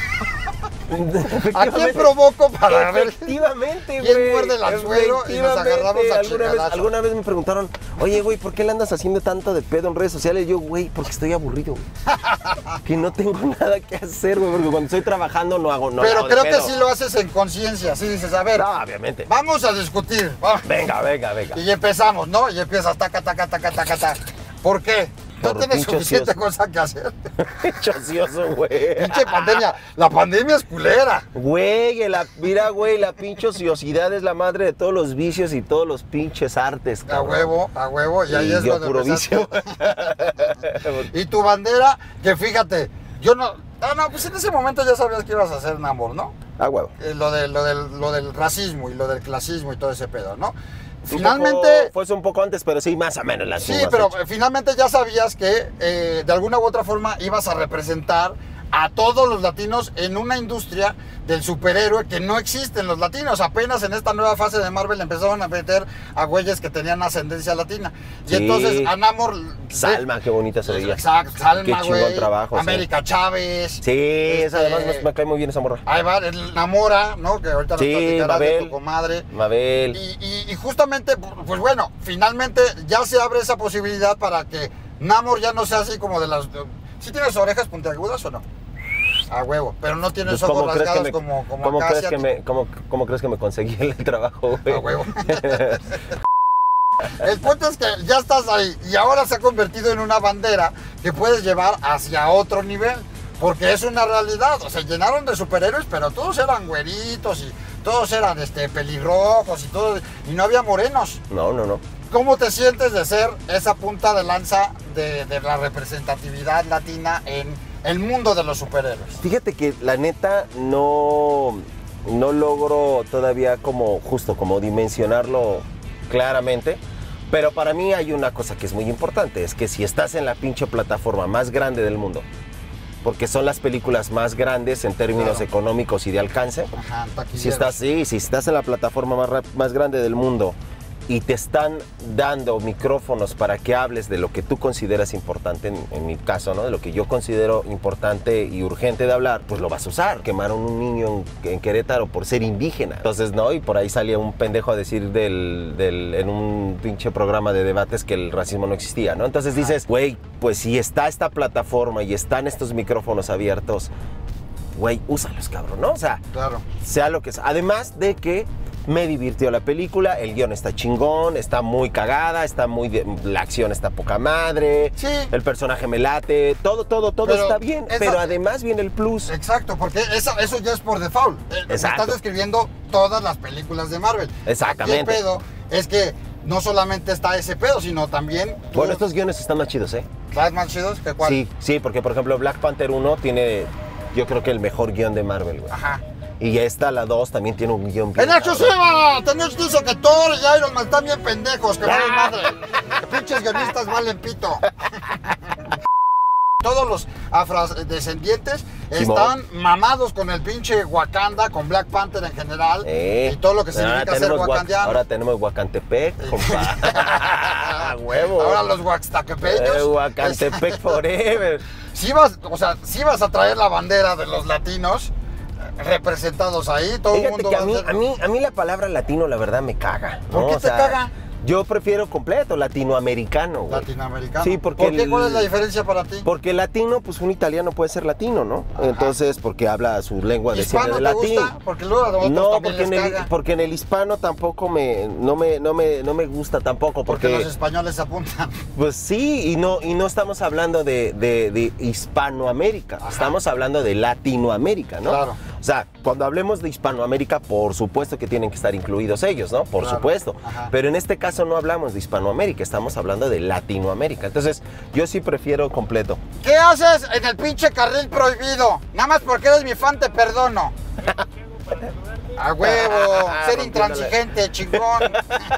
¿A quién provoco para ver? Efectivamente, güey. ¿Quién muerde el anzuelo y nos agarramos a chingadazos? Alguna vez me preguntaron, oye, güey, ¿por qué le andas haciendo tanto de pedo en redes sociales? Y yo, güey, porque estoy aburrido, güey. Que no tengo nada que hacer, güey, porque cuando estoy trabajando no hago nada. Pero creo que sí lo haces en conciencia, sí dices, a ver. No, obviamente. Vamos a discutir. Vamos. Venga. Y empezamos, ¿no? Y empiezas taca. ¿Por qué? No tienes suficiente cosa que hacer. Pinche ocioso, güey. Pinche pandemia. La pandemia es culera. Güey, mira, güey, la pinche ociosidad es la madre de todos los vicios y todos los pinches artes, cabrón. A huevo. Y ahí es yo donde puro vicio. Y tu bandera, que fíjate, yo no... pues en ese momento ya sabías que ibas a hacer Namor, ¿no? Ah, huevo. lo del racismo y lo del clasismo y todo ese pedo, ¿no? Finalmente... Fue un poco antes, pero sí, más o menos las Sí, pero finalmente ya sabías que de alguna u otra forma ibas a representar a todos los latinos en una industria del superhéroe que no existen los latinos. Apenas en esta nueva fase de Marvel empezaron a meter a güeyes que tenían ascendencia latina. Y sí. Entonces a Namor... Salma, qué bonita se veía. Exacto, Salma, qué chingón trabajo. América Chávez. Sí, esa además me cae muy bien esa morra. Ahí va, Namora, ¿no? Que ahorita nos platicarás de tu comadre. Mabel. Y justamente, pues bueno, finalmente ya se abre esa posibilidad para que Namor ya no sea así como de las... ¿Sí tienes orejas puntiagudas o no? A huevo, pero no tienes ojos rasgados como ¿cómo acá crees ¿Cómo crees que me conseguí el trabajo, güey? A huevo. El punto es que ya estás ahí y ahora se ha convertido en una bandera que puedes llevar hacia otro nivel, porque es una realidad. O sea, llenaron de superhéroes, pero todos eran güeritos y todos eran pelirrojos y todo, y no había morenos. No. ¿Cómo te sientes de ser esa punta de lanza de la representatividad latina en el mundo de los superhéroes? Fíjate que la neta no logro todavía como dimensionarlo claramente, pero para mí hay una cosa que es muy importante, es que si estás en la pinche plataforma más grande del mundo, porque son las películas más grandes en términos económicos y de alcance, si estás en la plataforma más grande del mundo y te están dando micrófonos para que hables de lo que tú consideras importante, en mi caso, ¿no? De lo que yo considero importante y urgente de hablar, pues lo vas a usar. Quemaron un niño en Querétaro por ser indígena. Entonces, ¿no? Y por ahí salía un pendejo a decir en un pinche programa de debates que el racismo no existía, ¿no? Entonces dices, güey, pues si está esta plataforma y están estos micrófonos abiertos, güey, úsalos, cabrón, ¿no? O sea, claro. Sea lo que sea. Además de que me divirtió la película, el guión está chingón, está muy cagada, la acción está poca madre, sí. El personaje me late, todo está bien, pero además viene el plus. Exacto, porque eso ya es por default. Estás describiendo todas las películas de Marvel. Exactamente. Aquí el pedo es que no solamente está ese pedo, sino también... Bueno, estos guiones están más chidos, ¿eh? ¿Están más chidos que cuál? Sí, porque por ejemplo Black Panther 1 tiene, yo creo que el mejor guión de Marvel, güey. Ajá. Y esta, la 2, también tiene un guión bien. ¡En exclusiva! Tenés dice que Thor y Iron Man están bien pendejos, que valen madre. Que pinches guionistas valen pito. Todos los afrodescendientes están mamados con el pinche Wakanda, con Black Panther en general. Y todo lo que significa ser wakandiano. Ahora tenemos Wakantepec, compa. ¡Huevo! Ahora los huaxtaquepeños. Wakantepec forever. Si vas a traer la bandera de los latinos representados ahí, todo el mundo. Que a mí la palabra latino, la verdad, me caga, ¿no? ¿Por qué te caga? Yo prefiero completo latinoamericano, güey. Latinoamericano. Sí, porque ¿Por qué? ¿Cuál es la diferencia para ti? Porque latino, pues un italiano puede ser latino, ¿no? Ajá. Entonces, porque habla su lengua de siempre de latín. ¿Gusta? Porque luego a otros no, también porque en el hispano tampoco no me gusta tampoco. Porque los españoles apuntan. Pues sí, y no estamos hablando de Hispanoamérica, estamos hablando de Latinoamérica, ¿no? Claro. O sea, cuando hablemos de Hispanoamérica, por supuesto que tienen que estar incluidos ellos, ¿no? Por supuesto. Ajá. Pero en este caso no hablamos de Hispanoamérica, estamos hablando de Latinoamérica. Entonces, yo sí prefiero completo. ¿Qué haces en el pinche carril prohibido? Nada más porque eres mi fan te perdono. A huevo, ser intransigente, chingón.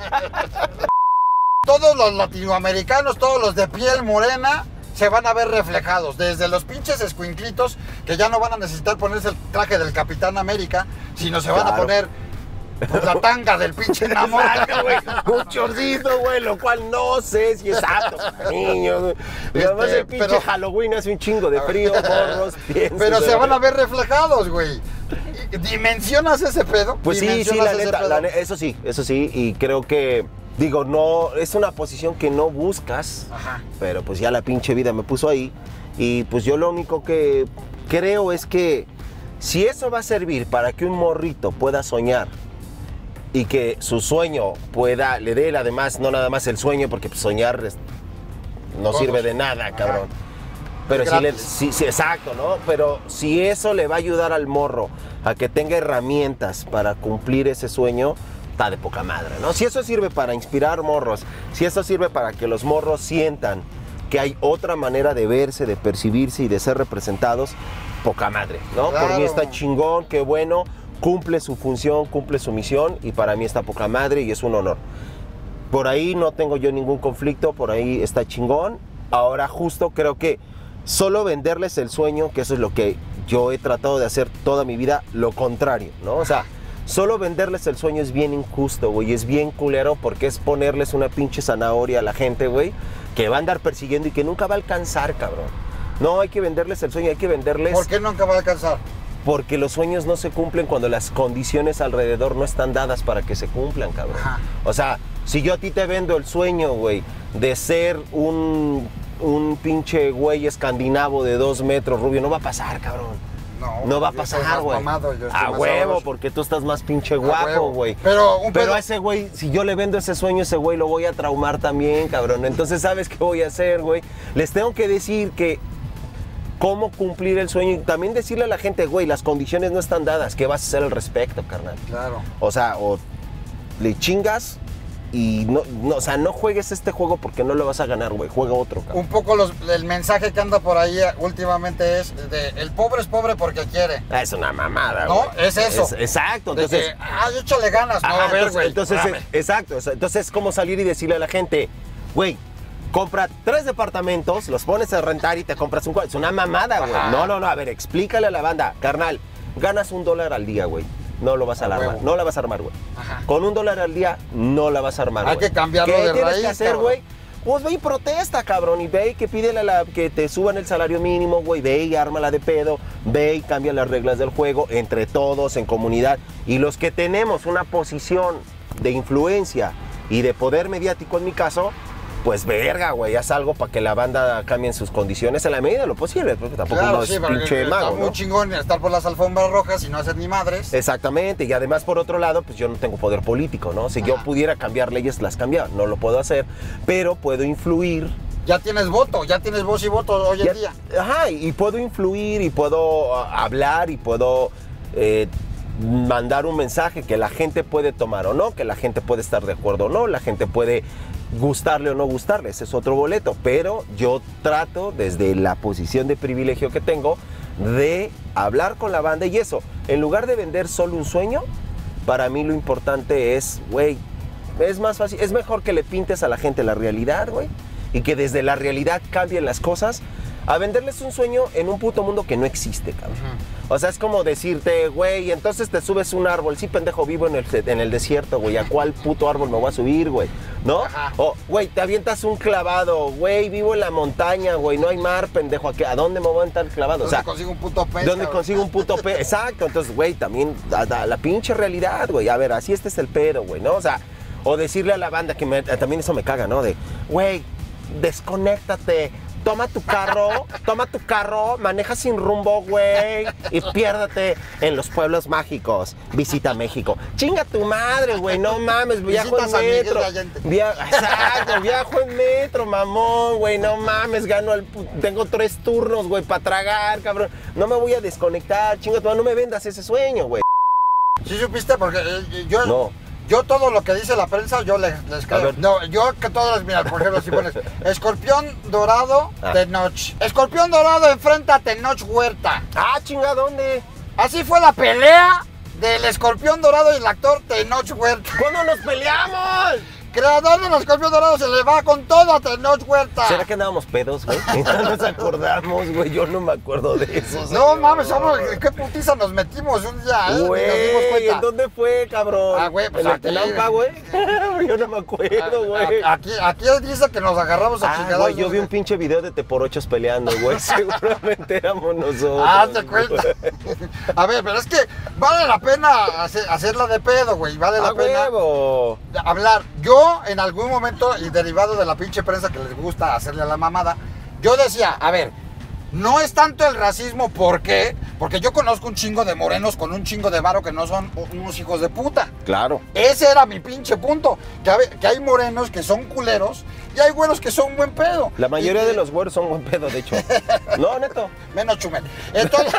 Todos los latinoamericanos, todos los de piel morena, se van a ver reflejados, desde los pinches escuinclitos que ya no van a necesitar ponerse el traje del Capitán América, sino se van a poner pues, la tanga del pinche Namor. Un chorcito, güey, lo cual no sé si es apto para niños, güey. Además el pinche Halloween hace un chingo de frío, morros, pero se van a ver reflejados, güey. ¿Dimensionas ese pedo? Pues sí, la neta, eso sí, y creo que... Digo, no, es una posición que no buscas, pero pues ya la pinche vida me puso ahí. Y pues yo lo único que creo es que si eso va a servir para que un morrito pueda soñar y que su sueño le dé además, no nada más el sueño, porque pues, soñar no sirve de nada, cabrón. Pero sí, exacto, ¿no? Pero si eso le va a ayudar al morro a que tenga herramientas para cumplir ese sueño, está de poca madre, ¿no? Si eso sirve para inspirar morros, si eso sirve para que los morros sientan que hay otra manera de verse, de percibirse y de ser representados, poca madre, ¿no? Claro. Por mí está chingón, qué bueno. cumple su función, cumple su misión y para mí está poca madre y es un honor. Por ahí no tengo yo ningún conflicto, por ahí está chingón. Ahora justo creo que solo venderles el sueño, que eso es lo que yo he tratado de hacer toda mi vida, lo contrario, ¿no? O sea, solo venderles el sueño es bien injusto, güey, es bien culero porque es ponerles una pinche zanahoria a la gente, güey, que va a andar persiguiendo y que nunca va a alcanzar, cabrón. No, hay que venderles el sueño, hay que venderles... ¿Por qué nunca va a alcanzar? Porque los sueños no se cumplen cuando las condiciones alrededor no están dadas para que se cumplan, cabrón. Ajá. O sea, si yo a ti te vendo el sueño, güey, de ser un pinche güey escandinavo de 2 metros, rubio, no va a pasar, cabrón. No va a pasar, güey. A huevo, porque tú estás más pinche guapo, güey. Pero a ese güey, si yo le vendo ese sueño, ese güey lo voy a traumar también, cabrón. Entonces, ¿sabes qué voy a hacer, güey? Les tengo que decir que cómo cumplir el sueño y también decirle a la gente, güey, las condiciones no están dadas, ¿qué vas a hacer al respecto, carnal? Claro. O sea, o le chingas y o sea, no juegues este juego porque no lo vas a ganar, güey, juega otro, cabrón. Un poco el mensaje que anda por ahí últimamente es de el pobre es pobre porque quiere. Es una mamada, güey. ¿No? Es eso. Exacto, entonces... échale ganas, no, a ver, güey. Entonces, exacto, entonces es como salir y decirle a la gente, güey, compra 3 departamentos, los pones a rentar y te compras un cuarto. Es una mamada, güey. No, a ver, explícale a la banda, carnal, ganas $1 al día, güey. No lo vas a armar, no la vas a armar, güey. Con $1 al día no la vas a armar, güey. Hay que cambiarlo de raíz. ¿Qué tienes que hacer, güey? Pues ve y protesta, cabrón, y ve y que pídele que te suban el salario mínimo, güey, ve y ármala de pedo, ve y cambia las reglas del juego entre todos, en comunidad. Y los que tenemos una posición de influencia y de poder mediático, en mi caso, pues verga, güey, haz algo para que la banda cambie sus condiciones en la medida de lo posible, porque tampoco claro, uno es pinche mago, está muy chingón estar por las alfombras rojas y no hacer ni madres. Exactamente, y además por otro lado, pues yo no tengo poder político, ¿no? Si yo pudiera cambiar leyes, las cambiaba, no lo puedo hacer, pero puedo influir. Ya tienes voto, ya tienes voz y voto hoy en día. Ajá, y puedo influir y puedo hablar y puedo mandar un mensaje que la gente puede tomar o no, que la gente puede estar de acuerdo o no, la gente puede gustarle o no gustarle, ese es otro boleto, pero yo trato desde la posición de privilegio que tengo de hablar con la banda y eso, en lugar de vender solo un sueño, para mí lo importante es, güey, es más fácil, es mejor que le pintes a la gente la realidad, güey, y que desde la realidad cambien las cosas, a venderles un sueño en un puto mundo que no existe, cabrón. O sea, es como decirte, güey, entonces te subes un árbol. Sí, pendejo, vivo en el desierto, güey. ¿A cuál puto árbol me voy a subir, güey? ¿No? O, güey, te avientas un clavado. Güey, vivo en la montaña, güey. No hay mar, pendejo. ¿A dónde me voy a aventar el clavado? ¿Dónde consigo un puto pez? ¿Dónde consigo un puto pez? Exacto. Entonces, güey, también la pinche realidad, güey. A ver, así este es el pedo, güey, ¿no? O sea, o decirle a la banda que también eso me caga, ¿no? De, güey, desconéctate. Toma tu carro, maneja sin rumbo, güey, y piérdate en los pueblos mágicos. Visita México. Chinga tu madre, güey, no mames, viajo en metro. Exacto, viajo en metro, mamón, güey, no mames, tengo 3 turnos, güey, para tragar, cabrón. No me voy a desconectar, chinga tu madre, no me vendas ese sueño, güey. ¿Sí supiste? Porque yo... No. Yo todo lo que dice la prensa, yo les creo. No, yo que todas, mira, por ejemplo, si pones Escorpión Dorado, Tenoch. Escorpión Dorado enfrenta a Tenoch Huerta. Ah, chinga, ¿dónde? Así fue la pelea del Escorpión Dorado y el actor Tenoch Huerta. ¿Cuándo nos peleamos? Creador del Escorpión Dorado se le va con todo a Tenoch Huerta. ¿Será que andábamos pedos, güey? No nos acordamos, güey. Yo no me acuerdo de eso. No mames, qué putiza nos metimos un día, ¿eh? Güey, nos dimos cuenta. ¿en dónde fue, cabrón? Ah, güey, pues ¿en el Telampa, güey? Yo no me acuerdo, güey. Aquí dice que nos agarramos a chingadas. Güey, yo vi un pinche video de Teporochos peleando, güey. Seguramente éramos nosotros. Te cuenta. A ver, pero es que vale la pena hacerla de pedo, güey. Vale la pena hablar. Yo, en algún momento, y derivado de la pinche prensa que les gusta hacerle a la mamada, yo decía, a ver, no es tanto el racismo, ¿por qué? Porque yo conozco un chingo de morenos con un chingo de varo que no son unos hijos de puta. Claro. Ese era mi pinche punto, que hay morenos que son culeros y hay güeros que son buen pedo. La mayoría de los güeros son buen pedo, de hecho. No, neto. Menos Chumel. Entonces...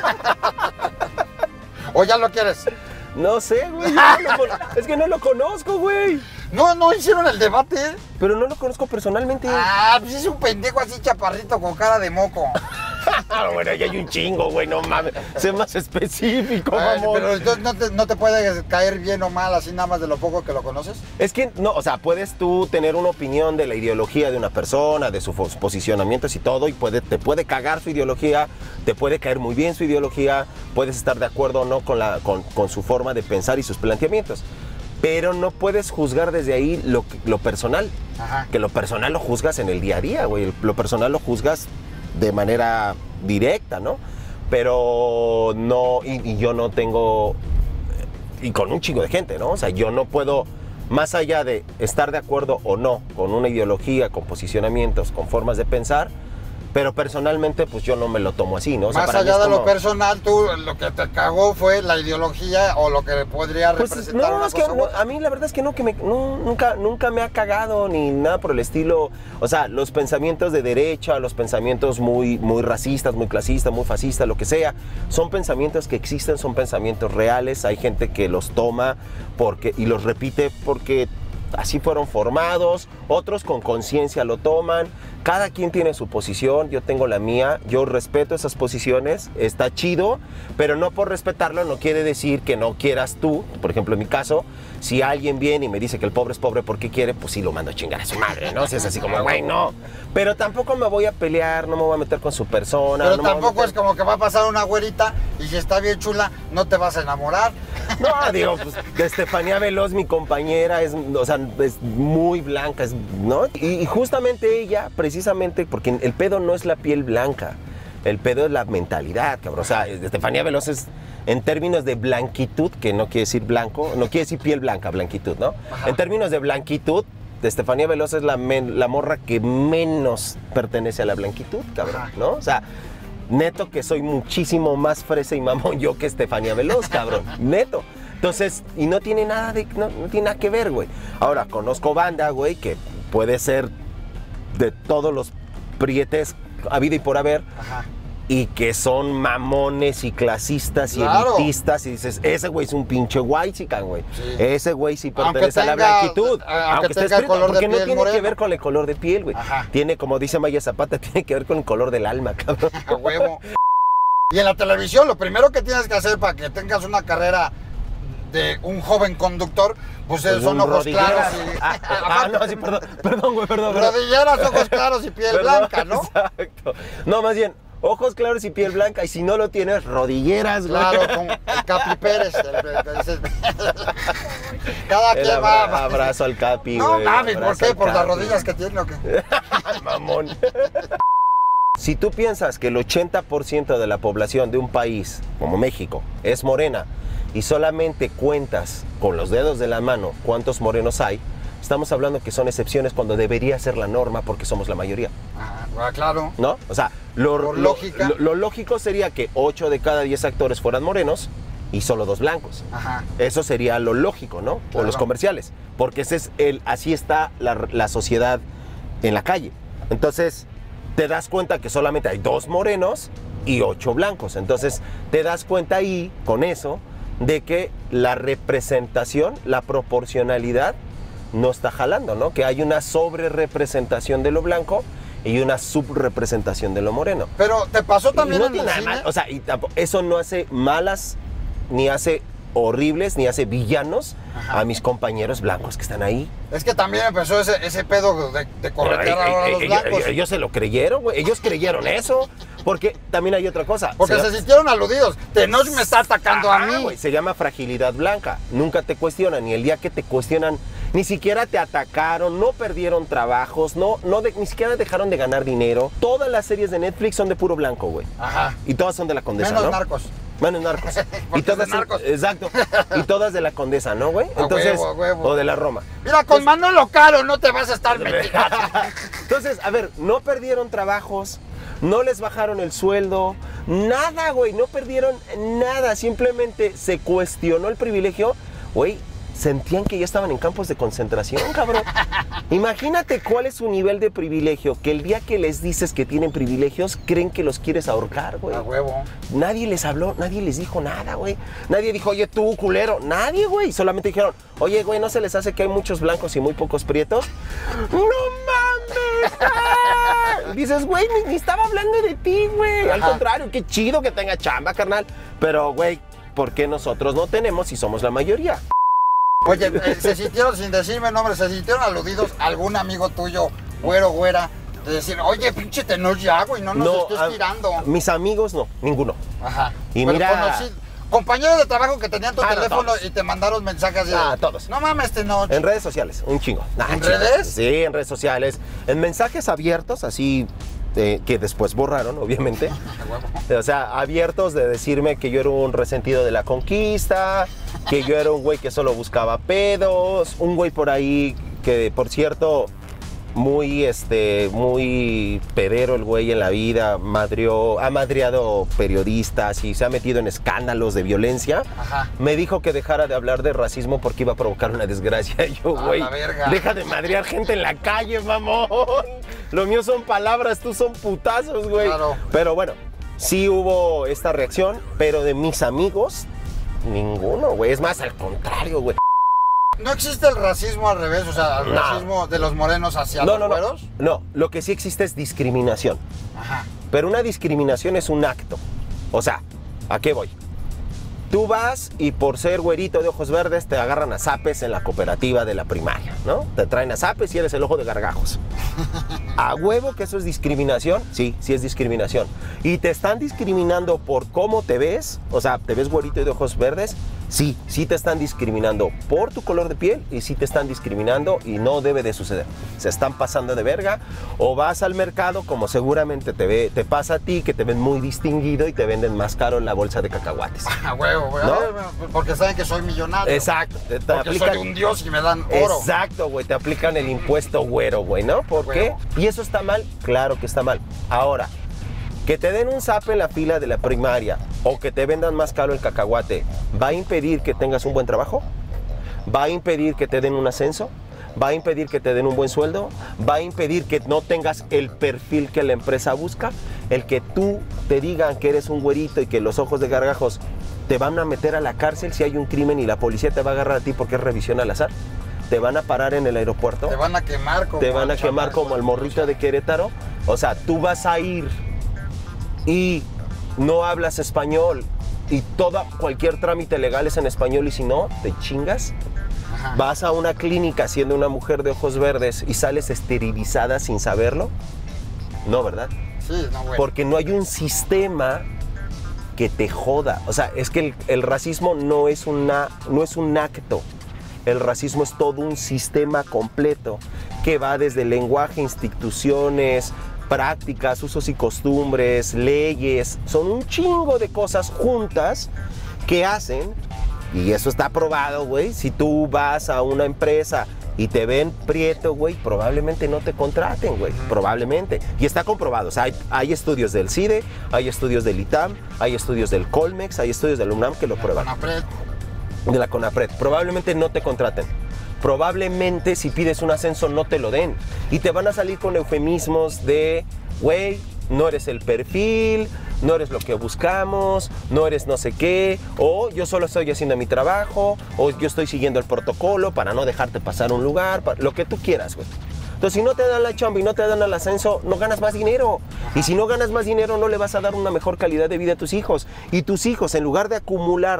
¿O ya lo quieres? No sé, güey. Es que no lo conozco, güey. No hicieron el debate. Pero no lo conozco personalmente. Pues es un pendejo así chaparrito con cara de moco. Bueno, ya hay un chingo, güey, no mames. Sé más específico, mamón. Pero entonces no te puede caer bien o mal así nada más de lo poco que lo conoces. Es que, no, o sea, puedes tú tener una opinión de la ideología de una persona, de sus posicionamientos y todo, y te puede cagar su ideología, te puede caer muy bien su ideología, puedes estar de acuerdo o no con su forma de pensar y sus planteamientos. Pero no puedes juzgar desde ahí lo personal. Ajá. Que lo personal lo juzgas en el día a día, güey. Lo personal lo juzgas de manera directa, ¿no? Pero no, y yo no tengo, y con un chingo de gente, ¿no? O sea, yo no puedo, más allá de estar de acuerdo o no con una ideología, con posicionamientos, con formas de pensar, pero personalmente, pues yo no me lo tomo así, ¿no? O sea, más para mí allá es de lo como... personal, tú lo que te cagó fue la ideología o lo que podría Pues representar no, una es que cosa u otra. a mí la verdad es que nunca me ha cagado ni nada por el estilo. O sea, los pensamientos de derecha, los pensamientos muy racistas, muy clasistas, muy fascistas, lo que sea, son pensamientos que existen, son pensamientos reales. Hay gente que los toma y los repite porque así fueron formados, otros con conciencia lo toman. Cada quien tiene su posición, yo tengo la mía, yo respeto esas posiciones, está chido, pero no por respetarlo no quiere decir que no quieras tú. Por ejemplo, en mi caso, si alguien viene y me dice que el pobre es pobre porque quiere, pues sí lo mando a chingar a su madre, ¿no? Si es así como, güey, no. Pero tampoco me voy a pelear, no me voy a meter con su persona. Pero no tampoco es como que va a pasar una güerita y si está bien chula, no te vas a enamorar. No, digo, pues de Estefanía Veloz, mi compañera, es muy blanca, ¿no? Y justamente ella, precisamente, porque el pedo no es la piel blanca, el pedo es la mentalidad, cabrón. O sea, Estefanía Veloz es, en términos de blanquitud, que no quiere decir blanco, no quiere decir piel blanca, blanquitud, ¿no? Ajá. En términos de blanquitud, Estefanía Veloz es la morra que menos pertenece a la blanquitud, cabrón, ¿no? O sea, neto que soy muchísimo más fresa y mamón yo que Estefanía Veloz, cabrón, neto. Entonces, y no tiene nada que ver, güey. Ahora, conozco banda, güey, que puede ser de todos los prietes habido y por haber. Ajá. Y que son mamones y clasistas y elitistas, y dices, ese güey es un pinche whitezican, güey. Sí. Ese güey sí pertenece a la blanquitud. Aunque esté escrito, porque no tiene moreno que ver con el color de piel, güey. Tiene, como dice Maya Zapata, tiene que ver con el color del alma, cabrón. A huevo. Y en la televisión, lo primero que tienes que hacer para que tengas una carrera de un joven conductor, pues son ojos claros y... no, sí, perdón, güey, perdón. Rodilleras, ojos claros y piel blanca, ¿no? Exacto. No, más bien, ojos claros y piel blanca, y si no lo tienes, rodilleras, güey. Claro, con el Capi Pérez. Cada quien va. Abrazo al Capi, güey. No, mami, ¿por qué? ¿Por las rodillas que tiene o qué? Mamón. Si tú piensas que el 80% de la población de un país como México es morena y solamente cuentas con los dedos de la mano cuántos morenos hay, estamos hablando que son excepciones cuando debería ser la norma porque somos la mayoría. Ah, claro. ¿No? O sea, lo lógico sería que 8 de cada 10 actores fueran morenos y solo 2 blancos. Ajá. Eso sería lo lógico, ¿no? Claro. O los comerciales. Porque así está la sociedad en la calle. Entonces, te das cuenta que solamente hay 2 morenos y 8 blancos. Entonces, te das cuenta ahí, con eso, de que la representación, la proporcionalidad, no está jalando, ¿no? Que hay una sobrerepresentación de lo blanco y una subrepresentación de lo moreno. Pero te pasó también en el cine. O sea, eso no hace malas, ni hace horribles, ni hace villanos a mis compañeros blancos que están ahí. Es que también empezó ese pedo de corretear a los blancos. Ellos se lo creyeron, güey. Ellos creyeron eso. Porque también hay otra cosa. Porque se sintieron aludidos. Tenoch me está atacando a mí. Wey, se llama fragilidad blanca. Nunca te cuestionan. Y el día que te cuestionan, ni siquiera te atacaron, no perdieron trabajos, ni siquiera dejaron de ganar dinero. Todas las series de Netflix son de puro blanco, güey. Ajá. Y todas son de la Condesa, Menos ¿no? Narcos. Menos Narcos. Y todas narcos. Exacto. Y todas de la Condesa, ¿no, güey? Entonces, huevo. O de la Roma. Mira, con Manolo Caro no te vas a estar metiendo. Entonces, a ver, no perdieron trabajos, no les bajaron el sueldo, nada, güey, no perdieron nada, simplemente se cuestionó el privilegio, güey. Sentían que ya estaban en campos de concentración, cabrón. Imagínate cuál es su nivel de privilegio, que el día que les dices que tienen privilegios, creen que los quieres ahorcar, güey. A huevo. Nadie les habló, nadie les dijo nada, güey. Nadie dijo, oye, tú, culero. Nadie, güey. Solamente dijeron, oye, güey, ¿no se les hace que hay muchos blancos y muy pocos prietos? ¡No mames! Dices, güey, ni estaba hablando de ti, güey. Al contrario, qué chido que tenga chamba, carnal. Pero, güey, ¿por qué nosotros no tenemos si somos la mayoría? Oye, se sintieron, sin decirme nombres, se sintieron aludidos a algún amigo tuyo, güero, güera, de decir, oye, pinche tenor ya, güey, no nos estés tirando. Mis amigos no, ninguno. Ajá. Y pero mira... compañeros de trabajo que tenían tu teléfono todos. Y te mandaron mensajes de... todos. No mames, Tenoch. En redes sociales, un chingo. ¿En redes? Sí, en redes sociales. En mensajes abiertos, así... que después borraron, obviamente. O sea, abiertos de decirme que yo era un resentido de la conquista, que yo era un güey que solo buscaba pedos, un güey por ahí que, por cierto, muy pedero el güey en la vida, ha madreado periodistas y se ha metido en escándalos de violencia. Ajá. Me dijo que dejara de hablar de racismo porque iba a provocar una desgracia. Y yo, güey, deja de madrear gente en la calle, mamón. Lo mío son palabras, tú son putazos, güey. Claro. Pero bueno, sí hubo esta reacción, pero de mis amigos, ninguno, güey. Es más, al contrario, güey. ¿No existe el racismo al revés? O sea, el racismo de los morenos hacia los güeros. No, lo que sí existe es discriminación. Ajá. Pero una discriminación es un acto. O sea, ¿a qué voy? Tú vas y por ser güerito de ojos verdes te agarran a zapes en la cooperativa de la primaria, ¿no? Te traen a zapes y eres el ojo de gargajos. ¿A huevo que eso es discriminación? Sí, sí es discriminación. ¿Y te están discriminando por cómo te ves? O sea, ¿te ves güerito y de ojos verdes? Sí, sí te están discriminando por tu color de piel y sí te están discriminando y no debe de suceder. Se están pasando de verga o vas al mercado como seguramente te pasa a ti, que te ven muy distinguido y te venden más caro la bolsa de cacahuates. Ah, huevo, güey. ¿No? Porque saben que soy millonario. Exacto. Porque soy un dios y me dan oro. Exacto, güey. Te aplican el impuesto güero, güey, ¿no? ¿Por qué? ¿Y eso está mal? Claro que está mal. Ahora, que te den un zape en la fila de la primaria o que te vendan más caro el cacahuate, ¿va a impedir que tengas un buen trabajo? ¿Va a impedir que te den un ascenso? ¿Va a impedir que te den un buen sueldo? ¿Va a impedir que no tengas el perfil que la empresa busca? El que tú te digan que eres un güerito y que los ojos de gargajos te van a meter a la cárcel si hay un crimen y la policía te va a agarrar a ti porque es revisión al azar. Te van a parar en el aeropuerto. Te van a quemar como... Te van a quemar como al morrito de Querétaro. O sea, tú vas a ir y no hablas español y cualquier trámite legal es en español y si no, te chingas. Ajá. Vas a una clínica siendo una mujer de ojos verdes y sales esterilizada sin saberlo. No, ¿verdad? Sí, no, güey. Porque no hay un sistema que te joda. O sea, es que el racismo no es un acto. El racismo es todo un sistema completo que va desde el lenguaje, instituciones, prácticas, usos y costumbres, leyes. Son un chingo de cosas juntas que hacen, y eso está probado, güey. Si tú vas a una empresa y te ven prieto, güey, probablemente no te contraten, güey. Probablemente. Y está comprobado. O sea, hay estudios del CIDE, hay estudios del ITAM, hay estudios del Colmex, hay estudios del UNAM que lo prueban. De la CONAPRED. Probablemente no te contraten. Probablemente si pides un ascenso no te lo den. Y te van a salir con eufemismos de, güey, no eres el perfil, no eres lo que buscamos, no eres no sé qué, o yo solo estoy haciendo mi trabajo, o yo estoy siguiendo el protocolo para no dejarte pasar un lugar, lo que tú quieras, güey. Entonces, si no te dan la chamba y no te dan el ascenso, no ganas más dinero. Y si no ganas más dinero, no le vas a dar una mejor calidad de vida a tus hijos. Y tus hijos, en lugar de acumular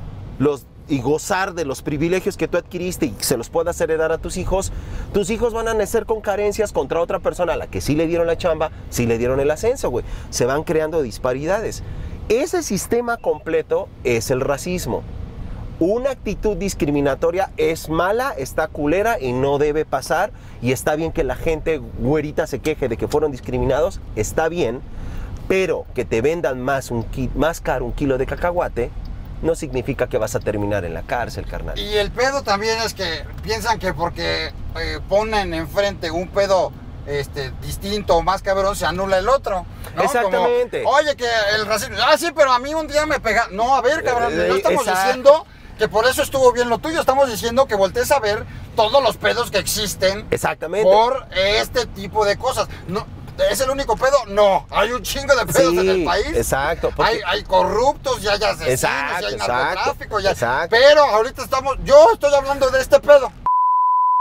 y gozar de los privilegios que tú adquiriste y se los puedas heredar a tus hijos van a nacer con carencias contra otra persona a la que sí le dieron la chamba, sí le dieron el ascenso, güey. Se van creando disparidades. Ese sistema completo es el racismo. Una actitud discriminatoria es mala, está culera y no debe pasar. Y está bien que la gente güerita se queje de que fueron discriminados, está bien, pero que te vendan más caro un kilo de cacahuate no significa que vas a terminar en la cárcel, carnal. Y el pedo también es que piensan que porque ponen enfrente un pedo distinto o más cabrón, se anula el otro, ¿no? Exactamente. Como, oye, que el racismo... Ah, sí, pero a mí un día me pega... No, a ver, cabrón, no estamos diciendo que por eso estuvo bien lo tuyo. Estamos diciendo que voltees a ver todos los pedos que existen. Exactamente. Por este tipo de cosas. No... ¿Es el único pedo? No. Hay un chingo de pedos en el país. Exacto. Hay corruptos, ya hay asesinos, exacto, ya hay narcotráfico, exacto. Pero ahorita yo estoy hablando de este pedo.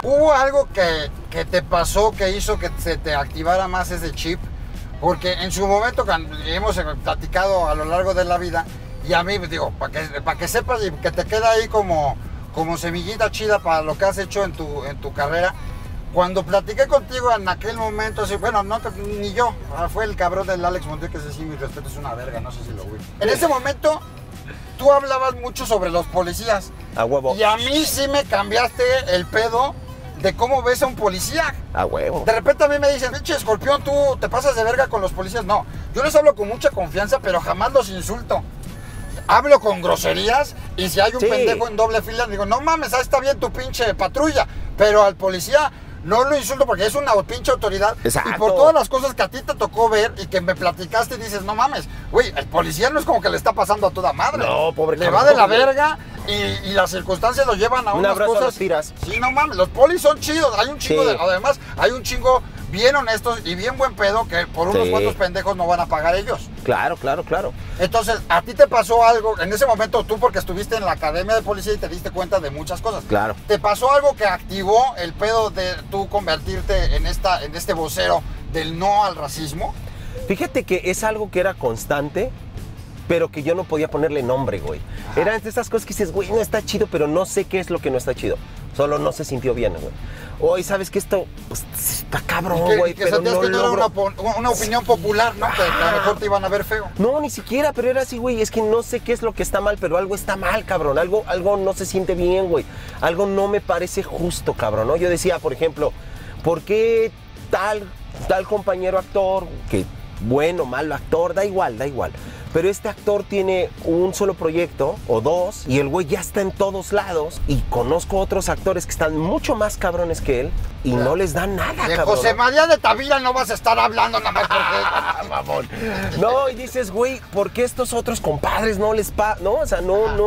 ¿Hubo algo que te pasó que hizo que se te activara más ese chip? Porque en su momento hemos platicado a lo largo de la vida, y a mí, digo, para que sepas y que te queda ahí como semillita chida para lo que has hecho en tu carrera. Cuando platiqué contigo en aquel momento, así, bueno, ni yo, fue el cabrón del Alex Montiel, que sí, mi respeto, es una verga, no sé si lo vi. En ese momento, tú hablabas mucho sobre los policías. A huevo. Y a mí sí me cambiaste el pedo de cómo ves a un policía. A huevo. De repente a mí me dicen, pinche Escorpión, tú te pasas de verga con los policías. No, yo les hablo con mucha confianza, pero jamás los insulto. Hablo con groserías, y si hay un pendejo en doble fila, digo, no mames, ahí está bien tu pinche patrulla. Pero al policía no lo insulto porque es una pinche autoridad. Exacto. Y por todas las cosas que a ti te tocó ver y que me platicaste y dices, no mames, güey, el policía no es como que le está pasando a toda madre. No, pobre Le cabrón. va de la verga y las circunstancias lo llevan a Un unas abrazo cosas. a los tiras. Sí, no mames, los polis son chidos. Hay un chingo Sí. además, hay un chingo bien honestos y bien buen pedo que por unos Sí. cuantos pendejos no van a pagar ellos. Claro, claro, claro. Entonces, ¿a ti te pasó algo en ese momento, tú porque estuviste en la academia de policía y te diste cuenta de muchas cosas? Claro. ¿Te pasó algo que activó el pedo de tú convertirte en este vocero del no al racismo? Fíjate que es algo que era constante, pero que yo no podía ponerle nombre, güey. Ajá. Eran de estas cosas que dices, güey, no está chido, pero no sé qué es lo que no está chido. Solo no se sintió bien, güey. Hoy sabes que esto pues, está cabrón, güey, que pero sentías no que no logro... era una opinión popular, ¿no? Que a lo mejor te iban a ver feo. No, ni siquiera, pero era así, güey, es que no sé qué es lo que está mal, pero algo está mal, cabrón, algo no se siente bien, güey, algo no me parece justo, cabrón, ¿no? Yo decía, por ejemplo, ¿por qué tal compañero actor, que bueno, malo actor, da igual, pero este actor tiene un solo proyecto o dos y el güey ya está en todos lados y conozco otros actores que están mucho más cabrones que él y no les dan nada, De cabrón? José María de Tavira no vas a estar hablando nada más porque... Mamón. No, y dices, güey, ¿por qué estos otros compadres no les no? O sea,